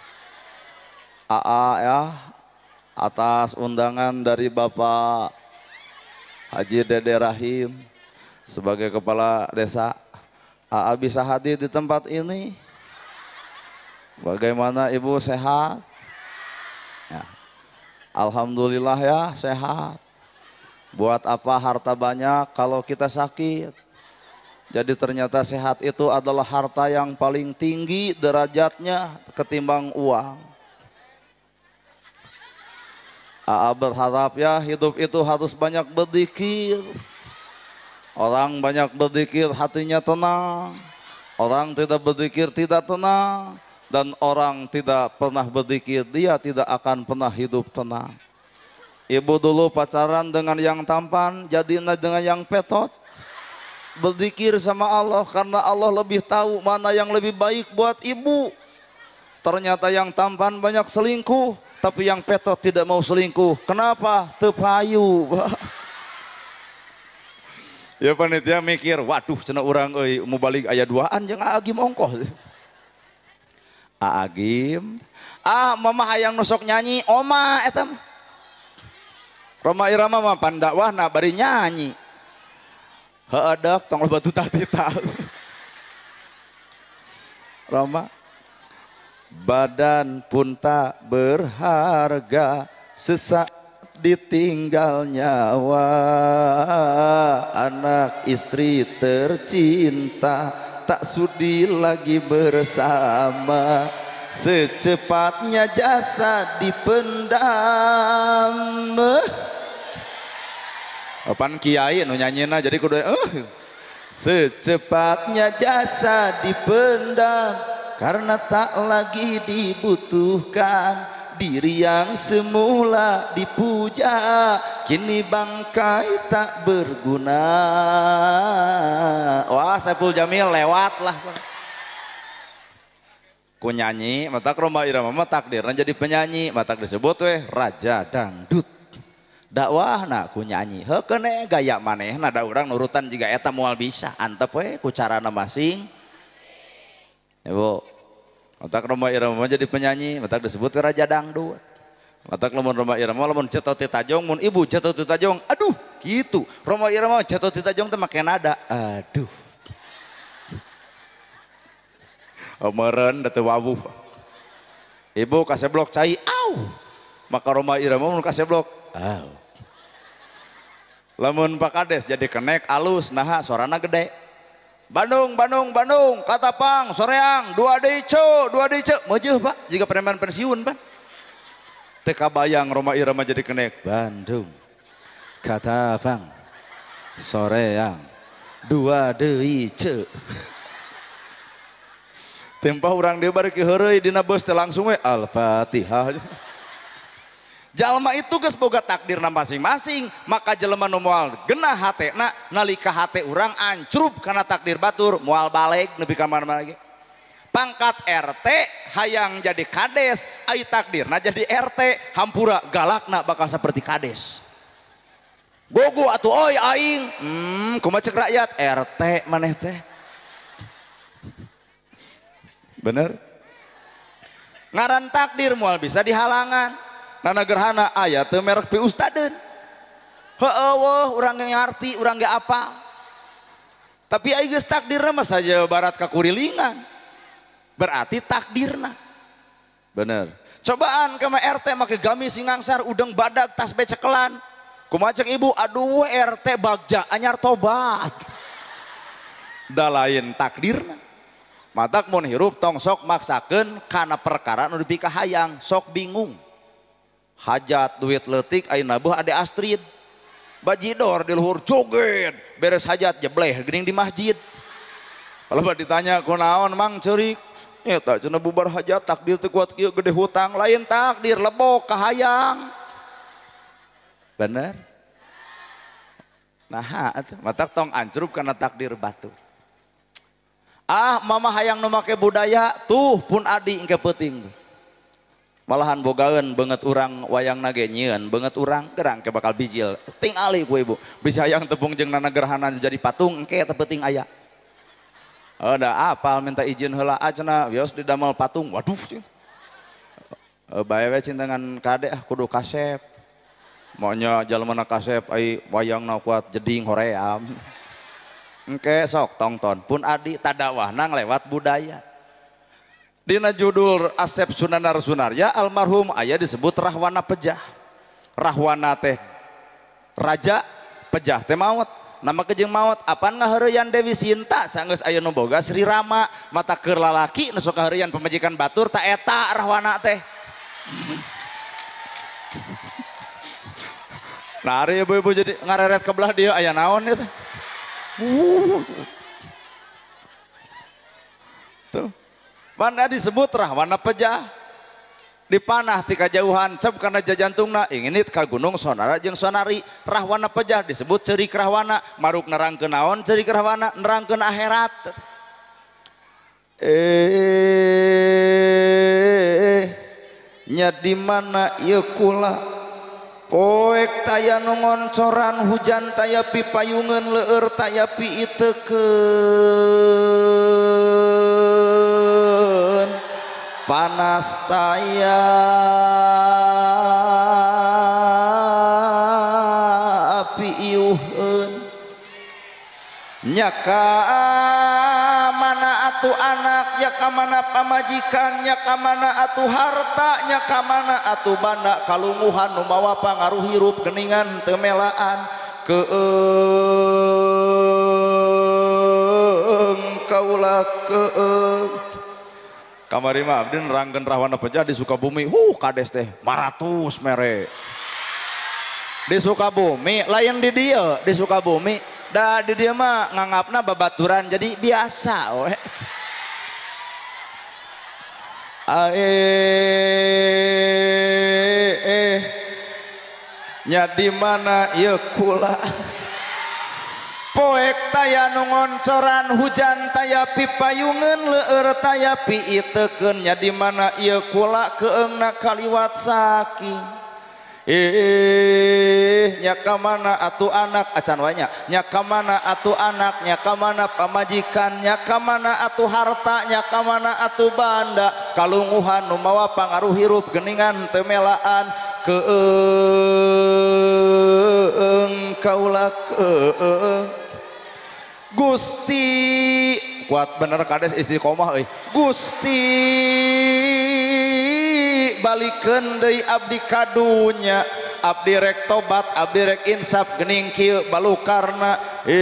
aa ya atas undangan dari Bapak Haji Dede Rahim sebagai kepala desa A A bisa hadir di tempat ini. Bagaimana Ibu sehat? Ya. Alhamdulillah ya sehat. Buat apa harta banyak kalau kita sakit? Jadi ternyata sehat itu adalah harta yang paling tinggi derajatnya ketimbang uang. A A berharap ya hidup itu harus banyak berzikir. Orang banyak berzikir hatinya tenang. Orang tidak berzikir tidak tenang. Dan orang tidak pernah berzikir dia tidak akan pernah hidup tenang. Ibu dulu pacaran dengan yang tampan jadinya dengan yang petot. Berzikir sama Allah karena Allah lebih tahu mana yang lebih baik buat ibu. Ternyata yang tampan banyak selingkuh. Tapi yang petot tidak mau selingkuh. Kenapa? Teu payu. Ya panitia mikir, waduh cenah urang euy mau balik aya duaan jeung Aagim ongkoh. Aagim, ah mama hayang nusok nyanyi, oma eta mah. Roma Irama mah pan dakwahna bari nyanyi. Heueuh dek tong loba tutah-titah. Roma badan pun tak berharga sesak ditinggal nyawa anak istri tercinta tak sudi lagi bersama secepatnya jasa dipendam Opan kiai nu nyanyina jadi kudu uh. Secepatnya jasa dipendam karena tak lagi dibutuhkan diri yang semula dipuja kini bangkai tak berguna. Wah Saiful Jamil lewat lah ku nyanyi matak Roma Irama mah takdirna jadi penyanyi matak disebut weh raja dangdut dakwah nah ku nyanyi heuh keneh gaya manehna da urang nurutan jiga eta moal bisa antep we ku carana masing. Ibu, matak Roma Irama jadi penyanyi, matak disebut raja dangdut. Matak lamun Roma Irama lamun cetot ti tajong, mun ibu cetot ti tajong, aduh gitu. Roma Irama cetot ti tajong teh make nada, aduh. Meureun da teu wawuh. Ibu kaseblok cai, au. Maka Roma Irama mun kaseblok, au. Lamun Pak Kades jadi kenek alus, naha sorana gede. Bandung, Bandung, Bandung, Katapang, Soreang, dua dice, dua dice, meujeun Pak, jika preman pensiun Pak. Teu kabayang Roma Irama jadi kenek. Bandung, Katapang, Soreang, dua dice. Tempah urang dia bari ki heureuy dina beus teh langsung we Al-Fatihah. jalma itu geus boga takdirna masing-masing, maka jelema nu moal genah hatena nalika hate urang ancrup karena takdir batur moal balik nepi ka mana-mana ge. Pangkat R T hayang jadi kades, ai takdirna jadi R T, hampura galakna bakal seperti kades. Gogo atuh oi aing, hmm kumaha ceuk rakyat R T maneh teh. Bener? Ngaran takdir moal bisa dihalangan. Nana gerhana aya teu merek pi ustadeun. Heueuh weuh urang ge ngarti, urang ge apal. Tapi ai geus takdirna mah saja barat ka kurilingan. Berarti takdirna. Bener. Cobaan kama R T make gamis singangsar udeng badag tas becekelan. Kumaha ceuk ibu, aduh R T bagja anyar tobat. Da lain takdirna. Matak mun hirup tong sok maksakeun kana perkara nu dipika hayang, sok bingung. Hajat duit leutik ayeuna beuh ade Astrid. Bajidor di luhur joget, beres hajat jebleh geuning di masjid. Kalau ditanya kunaon mang ceurik, eta cenah bubar hajat takdir teu kuat kieu gede hutang, lain takdir lebok ka hayang. Bener? Nah, atuh matak tong ancrup kana takdir batur. Ah mama hayang nu make budaya tuh pun adi engke peuting. Malahan bogaeun beungeut urang wayangna ge nyieun, beungeut urang gerang ke bakal bijil. Tingali ku ibu, bisa hayang tepung jeung nana gerhana jadi patung engke teu peuting aya. Ada apal minta izin heula acenah wios didamel patung. Waduh. Bae we cintengan kade ah kudu kasep. Maunya jalmana kasep ai wayangna kuat jeding hoream. Engke sok tongton pun adi tadawahna lewat budaya. Dina judul Asep Sunanar Sunarya almarhum aya disebut Rahwana Pejah. Rahwana teh raja, Pejah teh maot. Nama kejeng maot apan ngaheureyan Dewi Sinta sanggeus aya nu boga Sri Rama, mata keur lalaki nu sok ngaheureyan pamajikan batur ta eta Rahwana teh. Nah ari ibu-ibu jadi ngareret ke belah dia aya naon eta. Tuh. Mana disebut Rahwana Pejah. Dipanah ti kajauhan cep kana jajantungna inginit ka gunung Sonara jeung Sonari. Rahwana Pejah disebut ceurik Rahwana, maruk nerangkeun naon ceurik Rahwana, nerangkeun akhirat. Eh nya di mana ieu kula poek taya nu ngoncoran hujan taya pipayungeun leueur taya pi iteukeun panas taya api iuheun nyaka mana atuh anak nyaka mana pamajikan nyaka mana atuh harta nyaka mana atuh banda kalungguhan nu mawa pangaruh hirup geuningan teu melaan keung kaula keung kamari mah abdi nerangkeun Rahwana Pejah di Sukabumi. Huh kades teh maratus mere di Sukabumi lain di dieu di Sukabumi da di dieu mah nganggapna babaturan jadi biasa we. Eh eh nya di mana ieu kula poek taya nu ngoncoran hujan taya pipayungeun leueur taya pi iteukeun nya di mana ieu kula keungna kaliwat saking eh nya ka mana atuh anak acan wae nya nya ka mana atuh anak nya ka mana pamajikan nya ka mana atuh harta nya ka mana atuh banda kalungguhan nu mawa pangaruh hirup geuningan teu melaan keung kaula keung Gusti kuat bener kades istiqomah euy Gusti balikeun deui abdi kadunya abdi rek tobat abdi rek insaf geuning kieu balukarna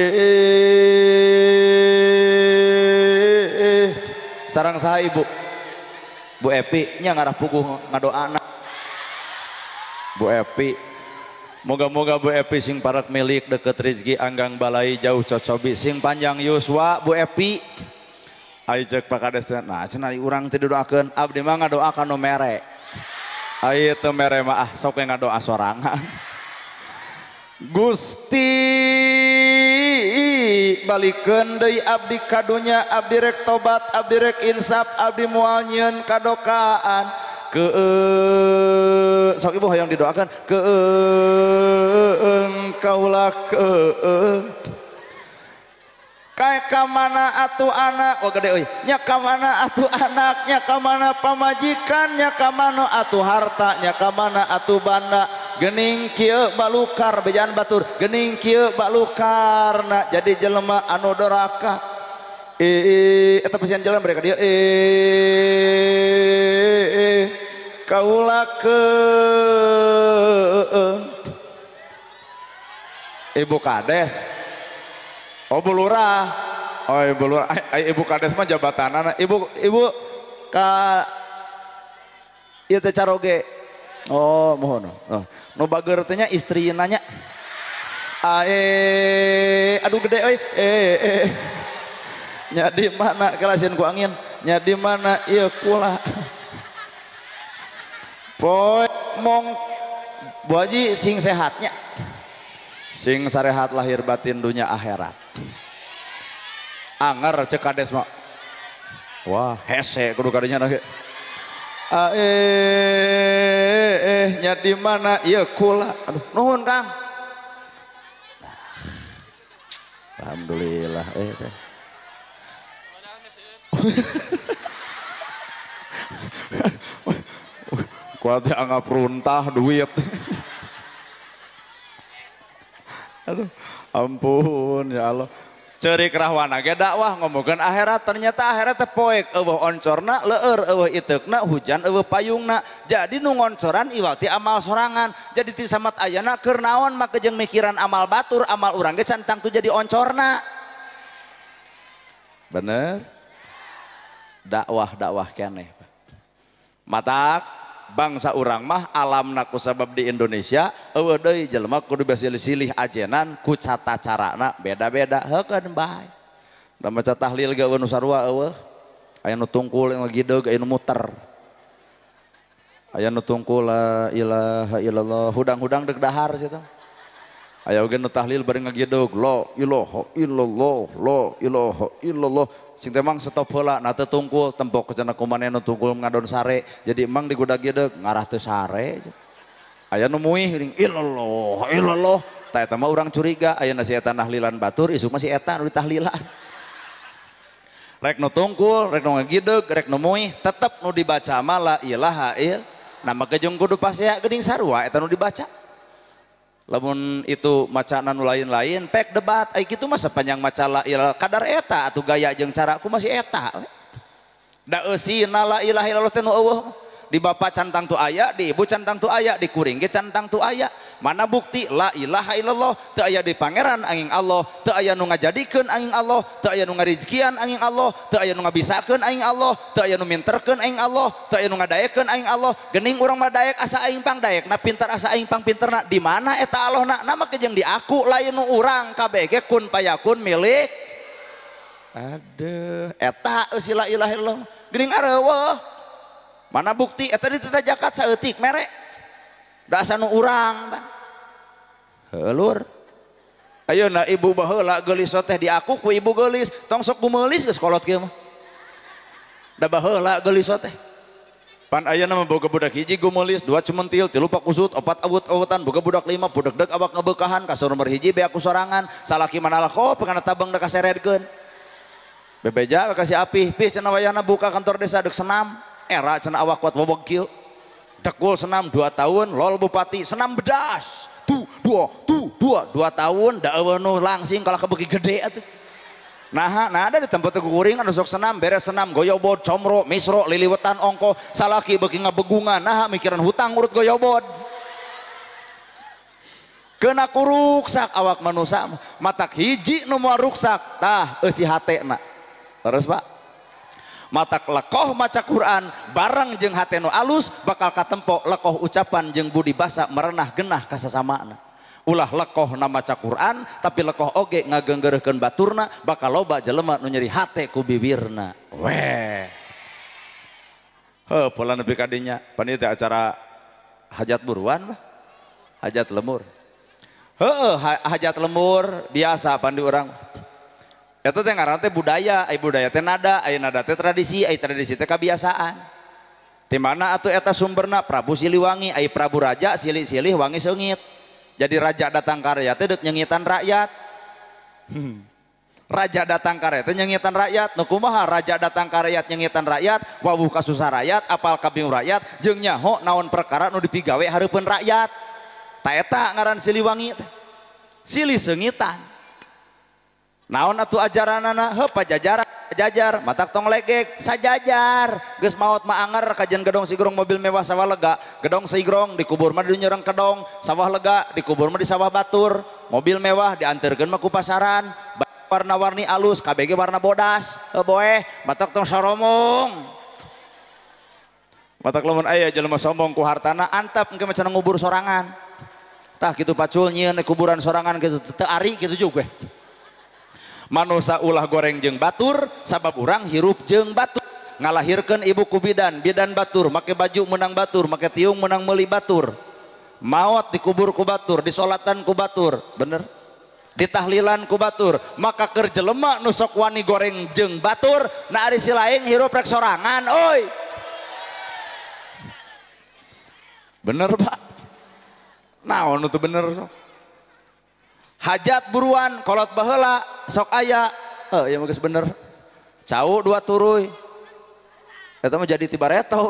eh sareng saha ibu Bu Epi nya ngarah puguh ngadoana Bu Epi moga-moga Bu Epi sing parat milik deket rezeki anggang balai jauh cocobi sing panjang yuswa Bu Epi ayo cek pakades nah cenah urang teh doakeun abdi mah ngadoakan nu mere Ayo teu mere mah ah sok we ngadoa sorangan. Gusti balikeun deui abdi kadunya, abdi rek tobat, abdi rek insaf, abdi moal nyieun kadokaan ke sok ibu hoyong didoakan ke kaulah ke kayak kamana atuh anak oh gede euy nya kamana atuh anak nya kamana pamajikan nya kamana atuh harta nya kamana atuh banda geuning kieu balukar bejaan batur geuning kieu balukarna jadi jelema anu doraka eh eta pesian jalan mereka dia eh kaula ke ibu kades oh Bu Lurah, oh Ibu Lurah, ay, Ibu Kades mah jabatan, Ibu Ibu ka ieu teh caroge, oh mohon, oh, nu bager teh nya istri nanya, ae, aduh gede, oi, eh, eh, nya di mana kelasin ku angin, nya di mana ieu kula, poe mong, Bu Haji sing sehatnya. Sing sarehat lahir batin dunia akhirat anger cek kades mah wah hese kudu kadinya lagi ah, eh eh nya di mana ieu kula aduh nuhun Kang alhamdulillah eh teh kuat anggap runtah duit aduh ampun ya Allah ceurik rahwana ge dakwah ngomongkeun akhirat ternyata akhirat teh poek eueuh oncorna leueur eueuh iteukna hujan eueuh payungna jadi nu ngoncoran iwal ti amal sorangan jadi ti samat ayana keur naon make jeung mikiran amal batur amal urang ge cantang tu jadi oncorna bener dakwah dakwah keneh matak bangsa urang mah alamna ku sabab di Indonesia eueuh deui jelema kudu silih-silih ajenan ku cata carana beda-beda heukeun bae da maca tahlil ge nu sarua eueuh aya nu tungkul nu gideug aya nu muter aya nu tungkul la ilaha illallah hudang-hudang deuk dahar situ aya oge nu tahlil bari ngagideug la ilaha illallah la ilaha illallah sing teh mang stop heula na teu tungkul tempok cenah kumaneh nu tungkul ngadon sare jadi emang di gudag geudeg ngarah teu sare aya nu muih geuning illallah illallah tah eta mah urang curiga ayeuna si eta nahlilan batur isuk mah si eta nu ditahlilan rek nu tungkul rek nu ngagideug rek nu muih tetep nu dibaca mah la ilaha ill nama jeung kudu pasea geuning sarua eta nu dibaca lamun itu macana nu lain-lain pek debat ai kitu mah sapanjang maca la ilaha kadar eta atuh gaya jeung cara aku masih eta da eusina la ilaha illallah teh nu eueuh di bapa cantang tu aya di ibu cantang tu aya di kuring ge cantang tu aya mana bukti la ilaha illallah teu aya di pangeran angin Allah teu aya nu ngajadikeun angin Allah teu aya nu ngarizkian angin Allah teu aya nu ngabisakeun angin Allah teu aya nu minterkeun angin Allah teu aya nu ngadaekeun angin Allah geuning urang mah daek asa aing pang daekna pinter asa aing pang pinterna di mana eta Allahna nama ke jeung di aku lain nu urang kabeh ge kun payakun milik aduh eta eusi la ilaha illallah geuning areueuh mana bukti eta di teh jakat saeutik mere da asa nu urang tan heulur ayeuna ibu baheula geulis teh di aku ku ibu geulis tong sok gumeulis geus kolot kieu mah da baheula geulis teh pan ayeuna mah boga budak hiji gumeulis dua cumentil tilu pakusut opat awut-awutan boga budak lima budak deuk awak ngabeukahan kasur nomor hiji be aku sorangan salaki manalak ko pangana tabang da kaseredkeun bebeja kasih api pih cenah wayahna buka kantor desa deuk senam era cenah awak kuat bobog kieu dekul senam dua tahun lol bupati senam bedas tuh dua tuh dua dua tahun da eueuh nu langsing kalah kebeuki gede atuh nah nah ada di tempat ku kuring anu sok senam beres senam goyobod comro misro liliwetan ongko salaki beuki ngabegungan nah mikiran hutang urut goyobod kena ku ruksak awak manusia matak hiji nu moal ruksak tah eusi hatena terus Pak matak lekoh maca Quran bareng jeung hate nu alus bakal katempo lekoh ucapan jeung budi basa merenah genah ka sasamana ulah lekoh na maca Quran tapi lekoh oge ngageunggeureukkeun baturna bakal loba jelema nu nyeri hate ku bibirna weh heuh pola nepi ka dinya pan ieu teh acara hajat buruan bah. Hajat lemur. Heeh, hajat lemur biasa pandi orang. Eta teh ngaranna teh budaya, ai budaya teh nada, ai nada teh tradisi, ai tradisi teh kebiasaan. Di mana atuh eta sumberna Prabu Siliwangi, ai Prabu Raja silih-silih wangi seungit. Jadi raja datang ka rakyat teh deuk nyengitan rakyat. Hmm. Raja datang ka rakyat teh nyengitan rakyat. Nu kumaha raja datang ka rakyat nyengitan rakyat, wawuh ka susah rakyat, apal ka bingung rakyat, jeung nyaho naon perkara nu dipigawe hareupeun rakyat. Ta eta ngaran Siliwangi teh. Silih seungitan. Naon atuh ajaranana? Heuh pajajaran jajar matak tong legek sajajar geus maot mah anger kajian gedong sigrong mobil mewah sawah lega gedong sigrong dikubur mah di nyereng kedong sawah lega dikubur mah di sawah batur mobil mewah dianterkeun mah ku pasaran warna-warni alus K B G warna bodas heuh boeh matak tong saromong matak lamun aya jelema sombong ku hartana antap engke mah cenah ngubur sorangan tah kitu pacul nyieun kuburan sorangan kitu teu ari kitu juga manusia ulah goreng jeung batur sabab urang hirup jeung batur ngalahirkeun ibu ku bidan bidan batur make baju menang batur make tiung menang meuli batur maot dikubur ku batur disolatan ku batur bener ditahlilan ku batur maka keur jelema nu sok wani goreng jeung batur na ari si lain hirup rek sorangan oi bener Pak naon nu teu bener sok hajat buruan kolot baheula sok aya eh ya geus bener cau dua turuy eta mah jadi tibareto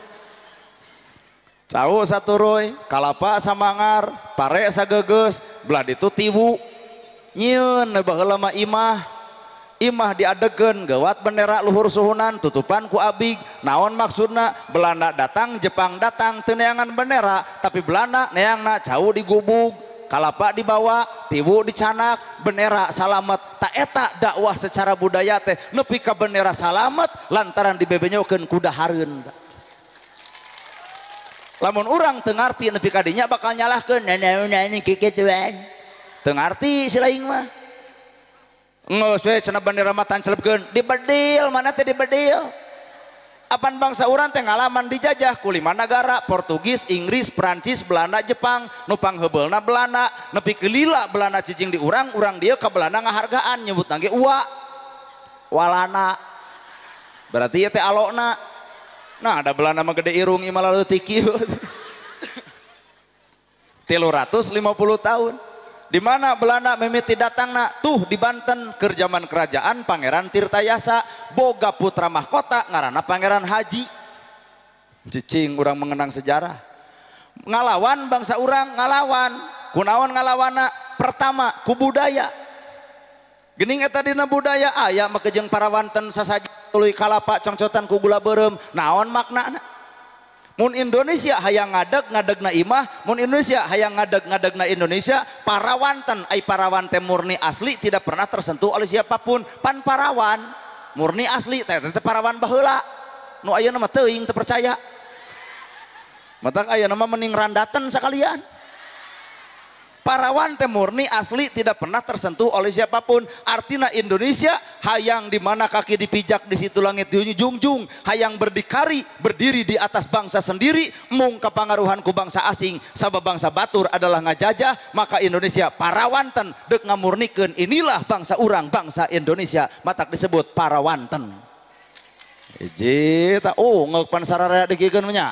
cau saturuy kalapa samangar pare sagegeus belah ditu tiwu nyieun baheula mah imah imah diadegeun gawat bendera luhur suhunan tutupan ku abig naon maksudna Belanda datang Jepang datang teu neangan bendera tapi Belanda neangna cau digubug kalapa dibawa tiwu dicanak bendera salamet tak eta dakwah secara budaya teh nepi ka bendera salamet lantaran dibebenyokeun ku dahareun lamun urang teu ngarti nepi ka dinya bakal nyalahkeun nanaon kikituan teu ngarti si laing mah geus we cenah bendera mah tancelepkeun dibedil mana teh dibedil apan bangsa urang teh ngalaman dijajah ku lima negara Portugis, Inggris, Prancis, Belanda, Jepang nu pangheubeulna Belanda nepi ke lila Belanda cicing di urang urang dieu ka Belanda ngahargaan nyebutna ge uwa walana berarti ieu teh alona nah ada Belanda mah gede irung ieu mah leutik ieu tilu ratus lima puluh tahun di mana Belanda mimiti datangna tuh di Banten keur zaman kerajaan Pangeran Tirtayasa boga putra mahkota ngaranna Pangeran Haji cicing urang mengenang sejarah ngalawan bangsa urang ngalawan kunaon ngalawanna pertama ku budaya geuning eta dina budaya aya make jeung parawanten sasaja tuluy kalapa congcotan ku gula beureum naon maknana mun Indonesia hayang ngadeg ngadegna imah mun Indonesia hayang ngadeg ngadegna Indonesia parawanten ai parawan teh murni asli tidak pernah tersentuh oleh siapapun pan parawan murni asli teh teh parawan baheula nu ayeuna mah teuing teu percaya matak ayeuna mah mending randaten sakalian parawan teh murni asli tidak pernah tersentuh oleh siapapun artinya Indonesia hayang di mana kaki dipijak di situ langit dijunjung hayang berdikari berdiri di atas bangsa sendiri mung kapangaruhan ku bangsa asing sabab bangsa batur adalah ngajajah maka Indonesia parawanten deuk ngamurnikeun inilah bangsa urang bangsa Indonesia matak disebut parawanten hiji ta oh ngeuk sararea digikeun nya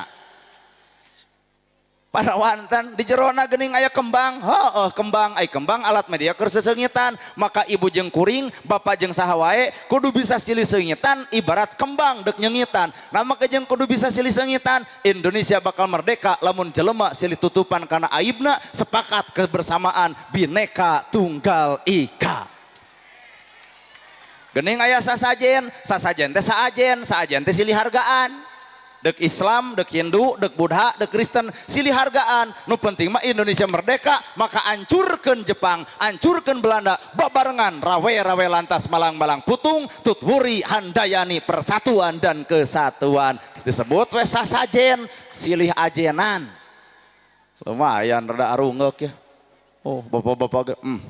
parawanten di jerona geuning aya kembang heuh kembang ai kembang alat media keur seseungitan maka ibu jeung kuring bapa jeung saha wae kudu bisa silih seungitan ibarat kembang deuk nyengitan nah maka jeung kudu bisa silih seungitan Indonesia bakal merdeka lamun jelema silih tutupan kana aibna sepakat kebersamaan bineka tunggal ika geuning aya sasajen sasajen teh saajen saajen teh silih hargaan dek Islam, dek Hindu, dek Buddha, dek Kristen silih hargaan nu penting mah Indonesia merdeka maka ancurkeun Jepang ancurkeun Belanda babarengan rawe-rawe lantas malang-malang putung tutwuri handayani persatuan dan kesatuan disebut we sasajen silih ajenan lumayan rada arungeuk ya oh bapak-bapak hmm.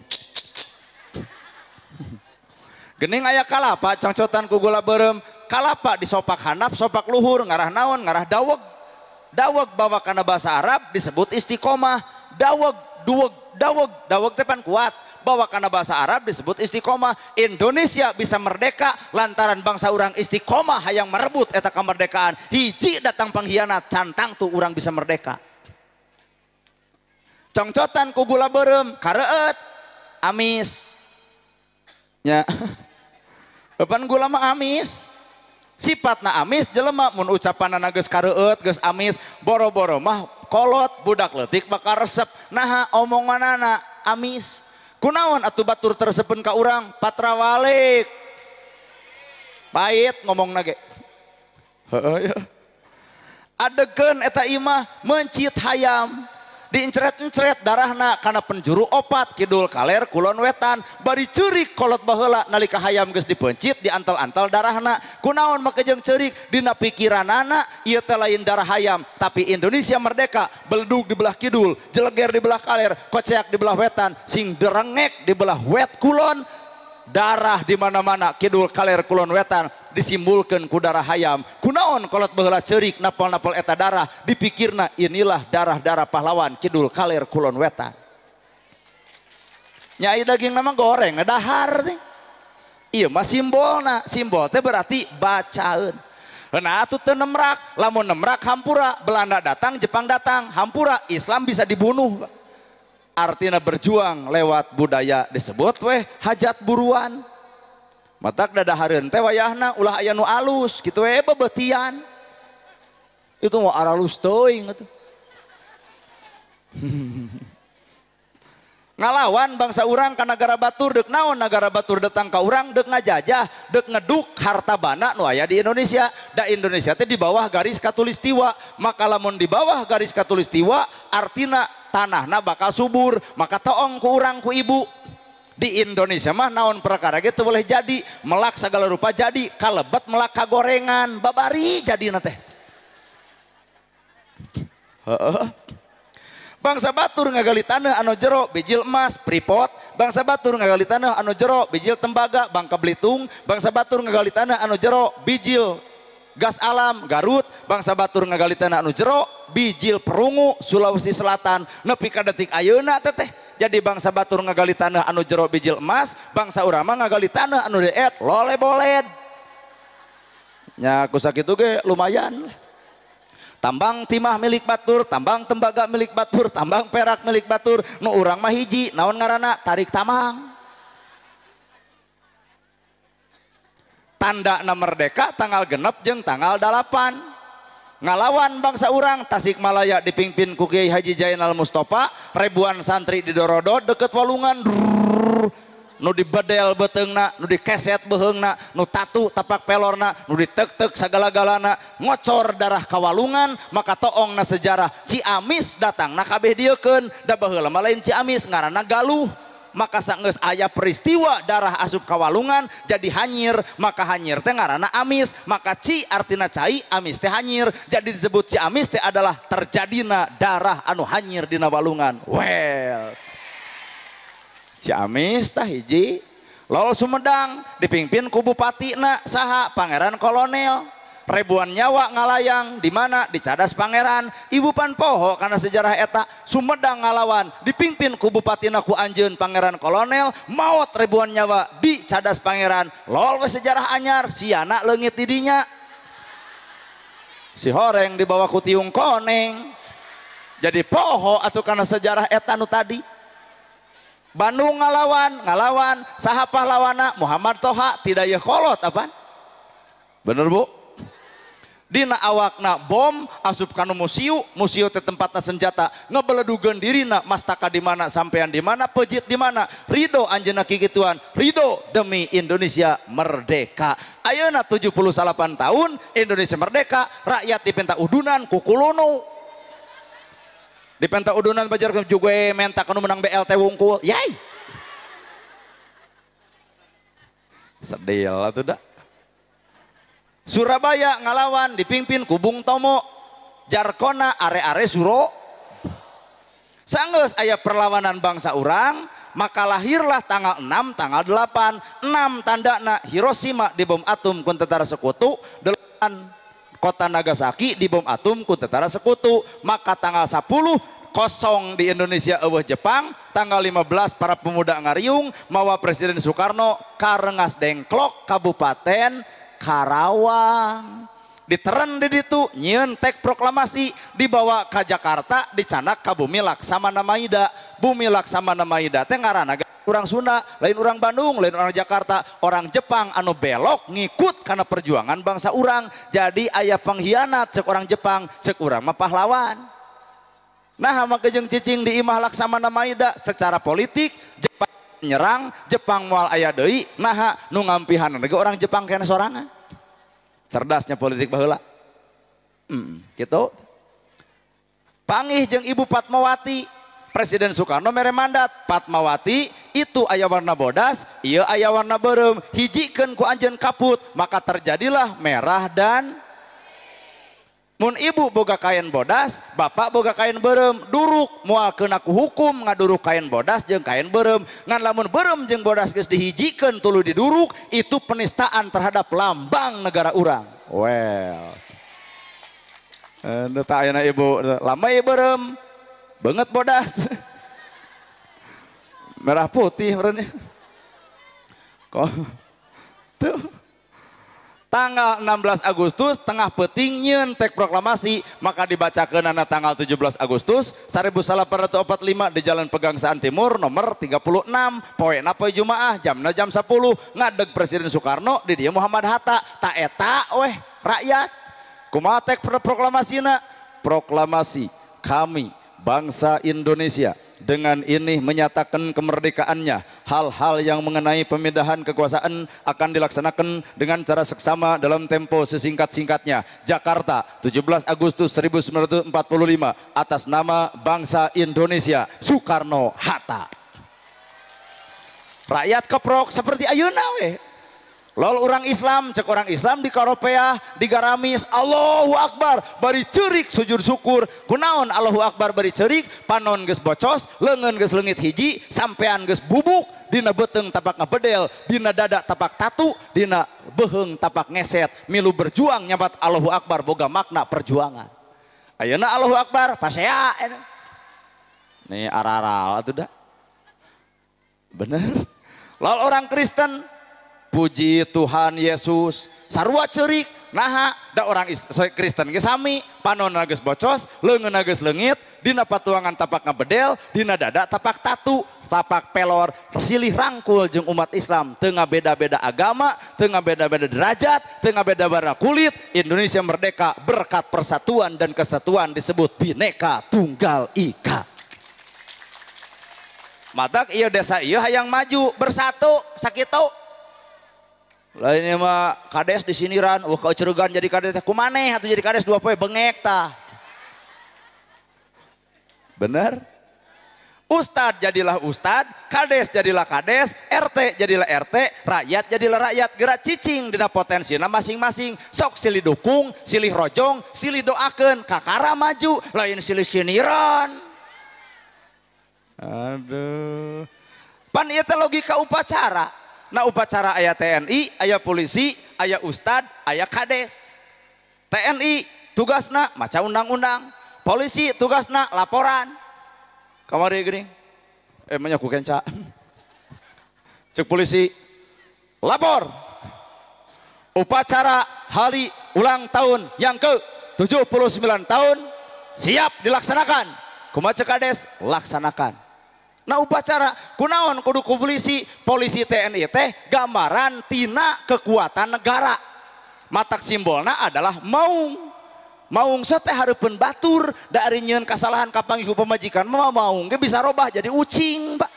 Gening aya kalapa congcotan ku gula beureum kalapa di sopak handap sopak luhur ngarah naon ngarah daweg daweg bawa kana bahasa Arab disebut istiqomah. Daweg duweg daweg daweg tepan kuat bawa kana bahasa Arab disebut istiqomah. Indonesia bisa merdeka lantaran bangsa orang istiqomah hayang merebut eta kemerdekaan. Hiji datang pengkhianat cantang tuh orang bisa merdeka. Congcotan ku gula berem kareut amis nya depan gula mah amis sifatna amis jelema mun ucapanna geus kareut geus amis boro-boro mah kolot budak leutik bakal resep nah omonganana amis kunaon atuh batur tersepen ka urang patrawalik pait ngomongna ge heuh ya adegeun eta imah mencit hayam diincret-encret darahna karena penjuru opat kidul kaler kulon wetan bari ceurik kolot baheula nalika hayam geus dipencit diantal-antal darahna kunaon make jeung ceurik dina pikiranana ieu teh lain darah hayam tapi Indonesia merdeka beledug di belah kidul jeleger di belah kaler koceak di belah wetan sing derengek di belah wet kulon darah di mana-mana kidul kaler kulon wetan disimbulkeun ku darah hayam kunaon kolot baheula ceurik napol-napol eta darah dipikirna inilah darah-darah pahlawan kidul kaler kulon wetan nyai daging nama goreng dahar teh ieu mah simbolna simbol teh berarti bacaeun nah atuh teu nemrak lamun nemrak hampura Belanda datang Jepang datang hampura Islam bisa dibunuh artinya berjuang lewat budaya disebut weh hajat buruan matak dadahareun teh wayahna ulah aya nu alus kitu we bebetian itu mau aralus teuing atuh ngalawan bangsa urang ka nagara batur deuk naon nagara batur datang ka urang deuk ngajajah deuk ngeduk harta bana nu aya di Indonesia da Indonesia teh di bawah garis khatulistiwa maka lamun di bawah garis khatulistiwa artina tanahna bakal subur maka toong ku urang ku ibu di Indonesia mah naon perkara gitu boleh jadi melak segala rupa jadi kalebet melak kagorengan babari jadi teh bangsa batur ngagali tanah anu jero bijil emas Freeport bangsa batur ngagali tanah anu jero bijil tembaga Bangka Belitung bangsa batur ngagali tanah anu jero bijil gas alam Garut bangsa batur ngagali tanah anu jero bijil perungu Sulawesi Selatan nepi ka detik ayeuna teh jadi bangsa batur ngagali tanah anu jero bijil emas bangsa urang mah ngagali tanah anu deet lole boled nya kusakitu ge lumayan tambang timah milik batur tambang tembaga milik batur tambang perak milik batur nu urang mah hiji naon ngaranna tarik tamang tanda na merdeka tanggal genep jeung tanggal dalapan ngalawan bangsa urang Tasikmalaya dipimpin ku Kiai Haji Jainal Mustofa ribuan santri di Dorodot deket walungan drrrr, nu dibedel beteungna nu dikeset beheungna nu tatu tapak pelorna nu ditek-tek sagala-galana ngocor darah kawalungan maka toongna sejarah Ciamis datang na kabeh dieukeun da baheula mah lain Ciamis ngaranna Galuh maka sanggeus aya peristiwa darah asup kawalungan jadi hanyir maka hanyir teh ngaranna amis maka ci artina cai amis teh hanyir jadi disebut Ciamis teh adalah terjadina darah anu hanyir dina walungan well Ciamis tah hiji lol Sumedang dipimpin ku bupatina saha Pangeran Kolonel ribuan nyawa ngalayang di mana di cadas pangeran ibu pan poho karena sejarah eta Sumedang ngalawan dipimpin ku bupatina ku anjeun Pangeran Kolonel maut ribuan nyawa di cadas pangeran lol we sejarah anyar siana leungit didinya si horeng dibawa ku tiung koneng jadi poho atuh karena sejarah eta nu tadi Bandung ngalawan ngalawan saha pahlawana Muhammad Toha tidak ye kolot apa bener bu dina awakna bom asup kanu musiu musiu teh tempatna senjata ngebeledugeun dirina mastaka di mana sampean di mana pejit di mana ridho anjeunna kikituan ridho demi Indonesia merdeka ayeuna tujuh puluh delapan tahun Indonesia merdeka rakyat dipenta udunan ku kulono dipenta udunan bajar juga menta kanu menang B L T wungkul yai sedih lah tuh dah Surabaya ngalawan dipimpin ku Bung Tomo jarkona are-are suro sanggeus aya perlawanan bangsa urang maka lahirlah tanggal enam tanggal delapan enam tandana Hiroshima di bom atom ku tentara sekutu delapan kota Nagasaki dibom atom ku tentara sekutu. Maka tanggal sepuluh kosong di Indonesia eueuh Jepang, tanggal lima belas para pemuda ngariung mawa Presiden Soekarno ka Rengas Dengklok Kabupaten Karawang. Diteren di ditu nyieun tek proklamasi dibawa ke Jakarta dicanak ka Bumi Laksamana Maida. Bumi Laksamana Maida teh ngaranna orang Sunda, lain orang Bandung, lain orang Jakarta, orang Jepang anu belok ngikut karena perjuangan bangsa orang. Jadi aya pengkhianat cek orang Jepang, cek orang mah pahlawan. Nah maka jeung cicing di Imah Laksamana Maida secara politik Jepang nyerang, Jepang moal aya deui, nah nu ngampihan ge orang Jepang kena sorangan. Cerdasnya politik baheula. Hmm, gitu. Panggih jeung Ibu Fatmawati, Presiden Soekarno mere mandat Fatmawati itu aya warna bodas, ieu aya warna beureum, hijikeun ku anjeun kaput, maka terjadilah merah dan mun ibu boga kain bodas, bapak boga kain beureum, duruk moal keuna ku hukum ngaduruk kain bodas jeung kain beureum. Ngan lamun beureum jeung bodas geus dihijikeun tuluy diduruk, itu penistaan terhadap lambang negara urang. Well. Anu tah ayeuna ibu, lamai beureum, beungeut bodas. Merah putih meureun. Kok tuh tanggal enam belas Agustus tengah peuting nyieun tek proklamasi, maka dibacakeunana tanggal tujuh belas Agustus seribu salapan ratus empat puluh lima di Jalan Pegangsaan Timur nomor tiga puluh enam. Poena poe Jumaah jamna jam sepuluh ngadeg Presiden Soekarno di dieu Muhammad Hatta. Ta eta weh rakyat kumaha tek proklamasina? Proklamasi kami bangsa Indonesia dengan ini menyatakan kemerdekaannya. Hal-hal yang mengenai pemindahan kekuasaan akan dilaksanakan dengan cara seksama dalam tempo sesingkat-singkatnya. Jakarta tujuh belas Agustus seribu sembilan ratus empat puluh lima atas nama bangsa Indonesia Soekarno Hatta. Rakyat keprok seperti ayeuna we. Lol orang Islam, cek orang Islam di Karopeah, di Garamis, Allahu Akbar, bari cerik sujud syukur. Kunaon Allahu Akbar bari cerik, panon geus bocos, leungeun geus leungit hiji, sampean geus bubuk, dina beuteung tapak ngabedel, dina dada tapak tatu, dina beheung tapak ngeset, milu berjuang nyabat Allahu Akbar boga makna perjuangan. Ayeuna Allahu Akbar, pasea eta. Nih araral atuh da. Bener. Lol orang Kristen, puji Tuhan Yesus sarua ceurik naha da orang Kristen ge sami panonna geus bocos leungeunna geus leungit dina patuangan tapak ngabedel dina dada tapak tatu tapak pelor silih rangkul jeung umat Islam teu ngabeda-beda agama teu ngabeda-beda derajat teu ngabeda-beda kulit. Indonesia merdeka berkat persatuan dan kesatuan disebut Bhinneka Tunggal Ika. Matak ieu desa ieu hayang maju bersatu sakitu. Lainnya mah kades di siniran, wah kau cerugan jadi kades teh kumaneh atuh jadi kades dua poe bengek tah. Bener? Ustad jadilah ustad, kades jadilah kades, R T jadilah R T, rakyat jadilah rakyat. Gerak cicing dina potensina masing-masing. Sok silih dukung, silih rojong, silih doakeun kakara maju, lain silih siniran. Aduh. Pan ieu teh logika upacara. Nah upacara aya T N I, aya polisi, aya ustad, aya kades. T N I tugasna maca undang-undang, polisi tugasna laporan. Kamari gini, eh banyak kenca. Cek polisi, lapor. Upacara hari ulang tahun yang ke tujuh puluh sembilan tahun siap dilaksanakan. Kumaha cek kades, laksanakan. Nah upacara kunaon kudu ku polisi, polisi T N I teh gambaran tina kekuatan negara. Matak simbolna adalah maung. Maung so teh hareupeun batur dari nyieun kasalahan ka panggih pamajikan mah maung ge bisa robah jadi ucing, Pak.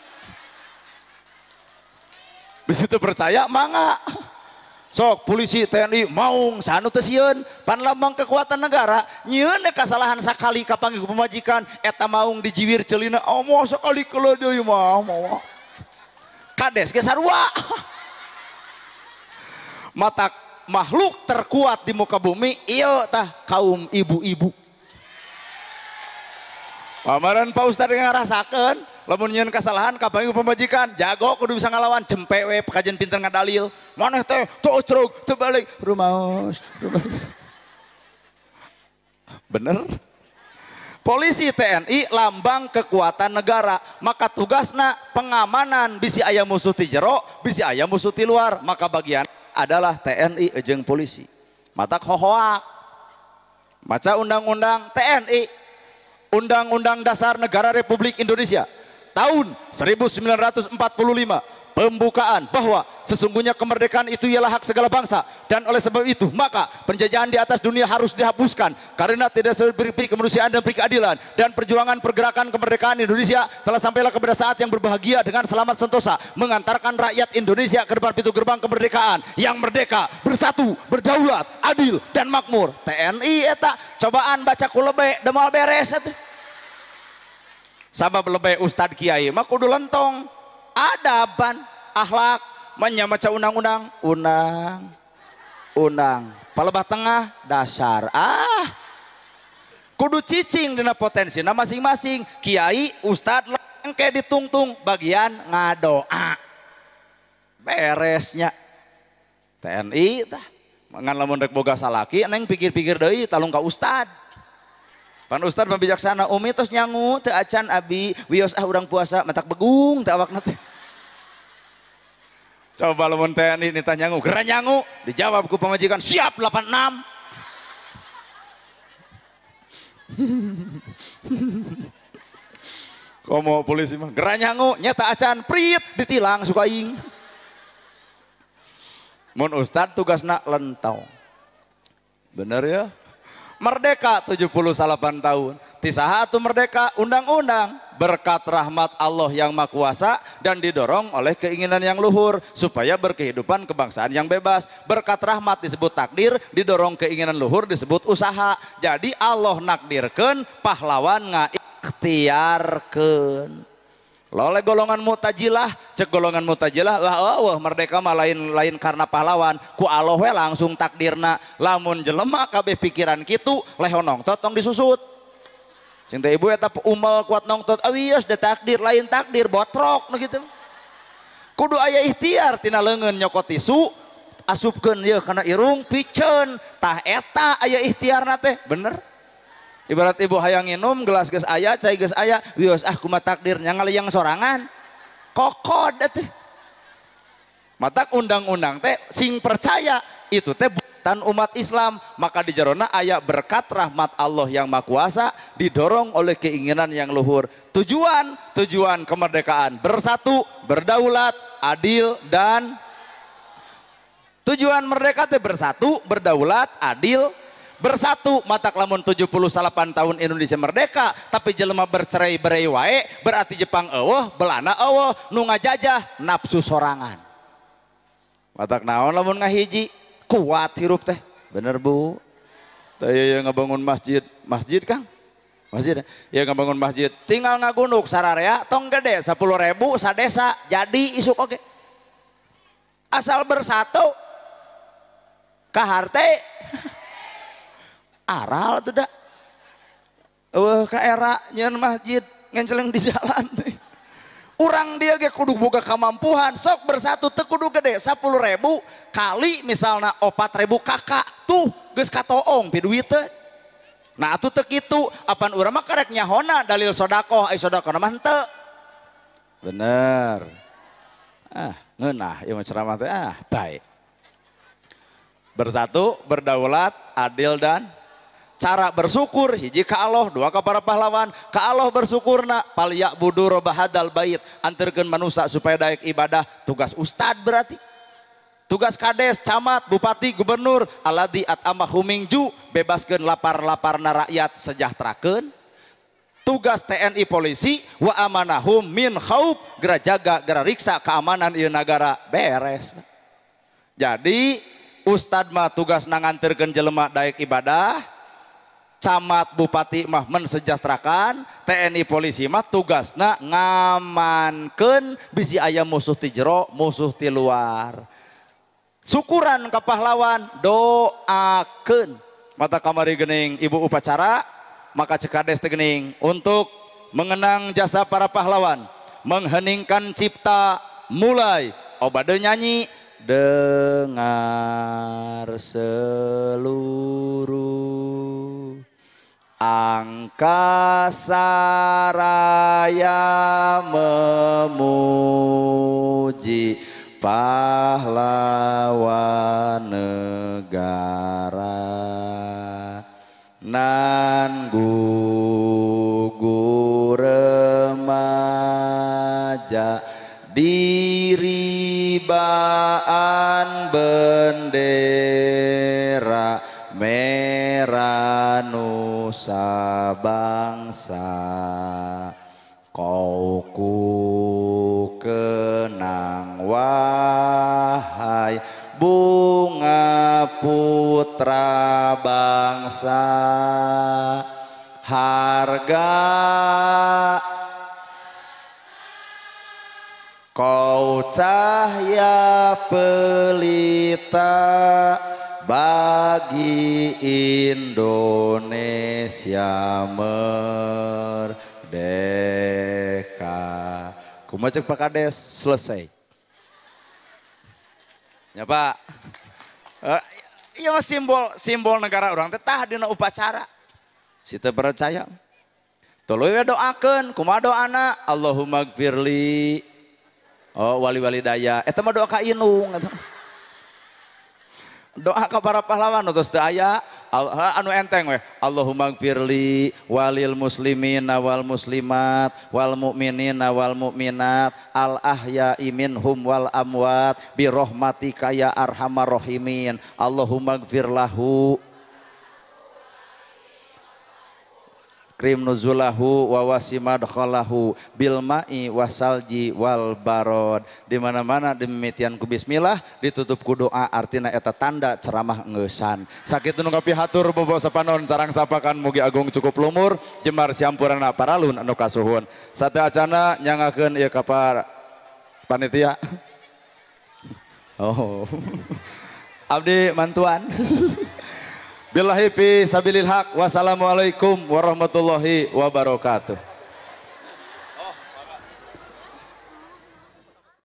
Bisitu percaya mangga. Sok polisi T N I maung sanu teu sieun pan lambang kekuatan negara nyieun kasalahan sakali ka panggih pamajikan eta maung dijiwir ceulina oh moal sakali keula deui mah moal kades ge sarua. Matak makhluk terkuat di muka bumi ieu tah kaum ibu-ibu. Pamaran Pak Ustad ngarasakeun lamun nyieun kasalahan ka panggih pamajikan jago kudu bisa ngalawan cempe we pekajian pinter ngadalil maneh teh teu ocrog teu balik rumaos Bener. Polisi T N I lambang kekuatan negara, maka tugasna pengamanan bisi aya musuh ti jero, bisi aya musuh ti luar, maka bagian adalah T N I jeung polisi. Matak hohoak. Maca undang-undang T N I, Undang-Undang Dasar Negara Republik Indonesia tahun seribu sembilan ratus empat puluh lima, pembukaan bahwa sesungguhnya kemerdekaan itu ialah hak segala bangsa, dan oleh sebab itu maka penjajahan di atas dunia harus dihapuskan karena tidak seperti kemanusiaan dan keadilan, dan perjuangan pergerakan kemerdekaan Indonesia telah sampailah kepada saat yang berbahagia dengan selamat sentosa mengantarkan rakyat Indonesia ke depan pintu gerbang kemerdekaan yang merdeka, bersatu, berdaulat, adil dan makmur. T N I eta cobaan baca kulebe demal beres eta. Sabab lebe Ustad Kiai mah kudu lentong adaban akhlak menyamaca undang-undang undang undang palebah tengah dasar ah kudu cicing dina potensi na masing-masing kiai ustad lengke ditungtung bagian ngadoa beresnya. T N I tah ngan lamun rek boga salaki neng pikir-pikir deui talung ka ustad. Pan ustad bijaksana umi tos nyangu teu acan abi wios ah urang puasa matak begung teu awakna teh. Coba lamun T N I nita nyangu, geran nyangu, dijawab ku pamajikan siap delapan enam. Komo polisi mah geran nyangu nyata acan prit ditilang suka ing. Mun ustad tugasna lentau. Bener ya? Merdeka tujuh puluh delapan tahun. Tisaha atuh merdeka undang-undang berkat rahmat Allah yang Maha Kuasa dan didorong oleh keinginan yang luhur supaya berkehidupan kebangsaan yang bebas. Berkat rahmat disebut takdir, didorong keinginan luhur disebut usaha. Jadi Allah nakdirkeun, pahlawan ngaikhtiarkeun. Oleh golongan Mu'tazilah, cek golongan Mu'tazilah lah oh, oh merdeka mah lain lain karena pahlawan, ku Allah we langsung takdirna. Lamun jelema kabeh pikiran kitu lehonong totong disusut. Cinta ibu eta umel kuat nongtot awios da takdir lain takdir botrok nah gitu. Kudu aya ikhtiar tina leungeun nyokot tisu asupkeun ieu kana irung piceun tah eta aya ikhtiarna teh bener. Ibarat ibu hayang nginum gelas geus aya cai geus aya wios ah kumaha takdirnya ngaliyang sorangan kokod teh. Matak undang-undang teh sing percaya itu teh buatan umat Islam, maka di jarona aya berkat rahmat Allah yang Maha Kuasa didorong oleh keinginan yang luhur. Tujuan tujuan kemerdekaan bersatu, berdaulat, adil dan tujuan merdeka teh bersatu, berdaulat, adil bersatu. Matak lamun tujuh puluh delapan tahun Indonesia merdeka tapi jelema bercerai berai wae berarti Jepang eueuh, Belanda eueuh, nu ngajajah nafsu sorangan. Matak naon lamun ngahiji kuat hirup teh. Bener Bu. Teh yang ngabangun masjid, masjid Kang. Masjid ya ngabangun masjid tinggal ngagunduk sararea tong gede sepuluh ribu sadesa jadi isuk oke. Asal bersatu kaharte aral tuh dah. Eueuh ka era nyeun masjid ngenceleng di jalan teh. Urang dia ge kudu boga kamampuan sok bersatu teu kudu gede sepuluh ribu kali misalna opat ribu kakak tuh geus katoong pi duit teh. Nah atuh teu kitu apan urang mah karek nyahona dalil sedekah ai sedekah mah henteu. Bener. Ah ngeunah ieu mah ceramah teh ah baik. Bersatu, berdaulat, adil dan cara bersyukur hiji ka Allah, dua ka para pahlawan. Ka Allah bersyukurna pal ya'budu rabb hadzal bait, anterkeun manusia supaya daek ibadah. Tugas ustad berarti. Tugas kades, camat, bupati, gubernur alladzi at'amahum min ju, bebaskeun lapar-laparna rakyat, sejahterakeun. Tugas T N I polisi wa amanahum min khauf, gera jaga, gera riksa keamanan ieu negara beres. Jadi ustad mah tugas nanganterkeun jelema daek ibadah, camat bupati mah mensejahterakan, T N I polisi mah tugasna ngamankeun bisi aya musuh ti jero, musuh ti luar. Syukuran ka pahlawan, doakeun. Mata kamari geuning ibu upacara, maka cekades teh geuning untuk mengenang jasa para pahlawan, mengheningkan cipta mulai obade nyanyi. Dengar seluruh kasaraya memuji pahlawan negara nan gugur remaja diribaan bendera merah nusa bangsa kau ku kenang wahai bunga putra bangsa harga kau cahaya pelita bagi Indonesia merdeka. Kumacek Pak Kades selesai. Ya Pak. Uh, iya simbol simbol negara orang teh tah dina upacara. Sita percaya. Tuluy we doakeun, kumaha doana? Allahumma gfirli. Oh wali-wali daya. Eta mah doa ka Inung eta. Doa ke para pahlawan terus aya anu enteng we Allahumma gfirli walil muslimin wal muslimat wal mu'minin wal mu'minat al ahya'i minhum wal amwat bi rahmatika ya arhamar rahimin Allahumma gfir lahu krim nuzulahu wa wasimadkhalahu bil ma'i wasalji wal barod. Di mana-mana dimimitian ku bismillah ditutup ku doa artina eta tanda ceramah ngeusan. Sakitu nu kapihatur bobo sapanon sareng sapakan mugi agung cukup lumur jemar siampurana paralun anu kasuhun. Sate acana nyangakeun ieu ka panitia. Oh. Abdi mantuan. Billahi fi sabilil haq. Wassalamualaikum warahmatullahi wabarakatuh.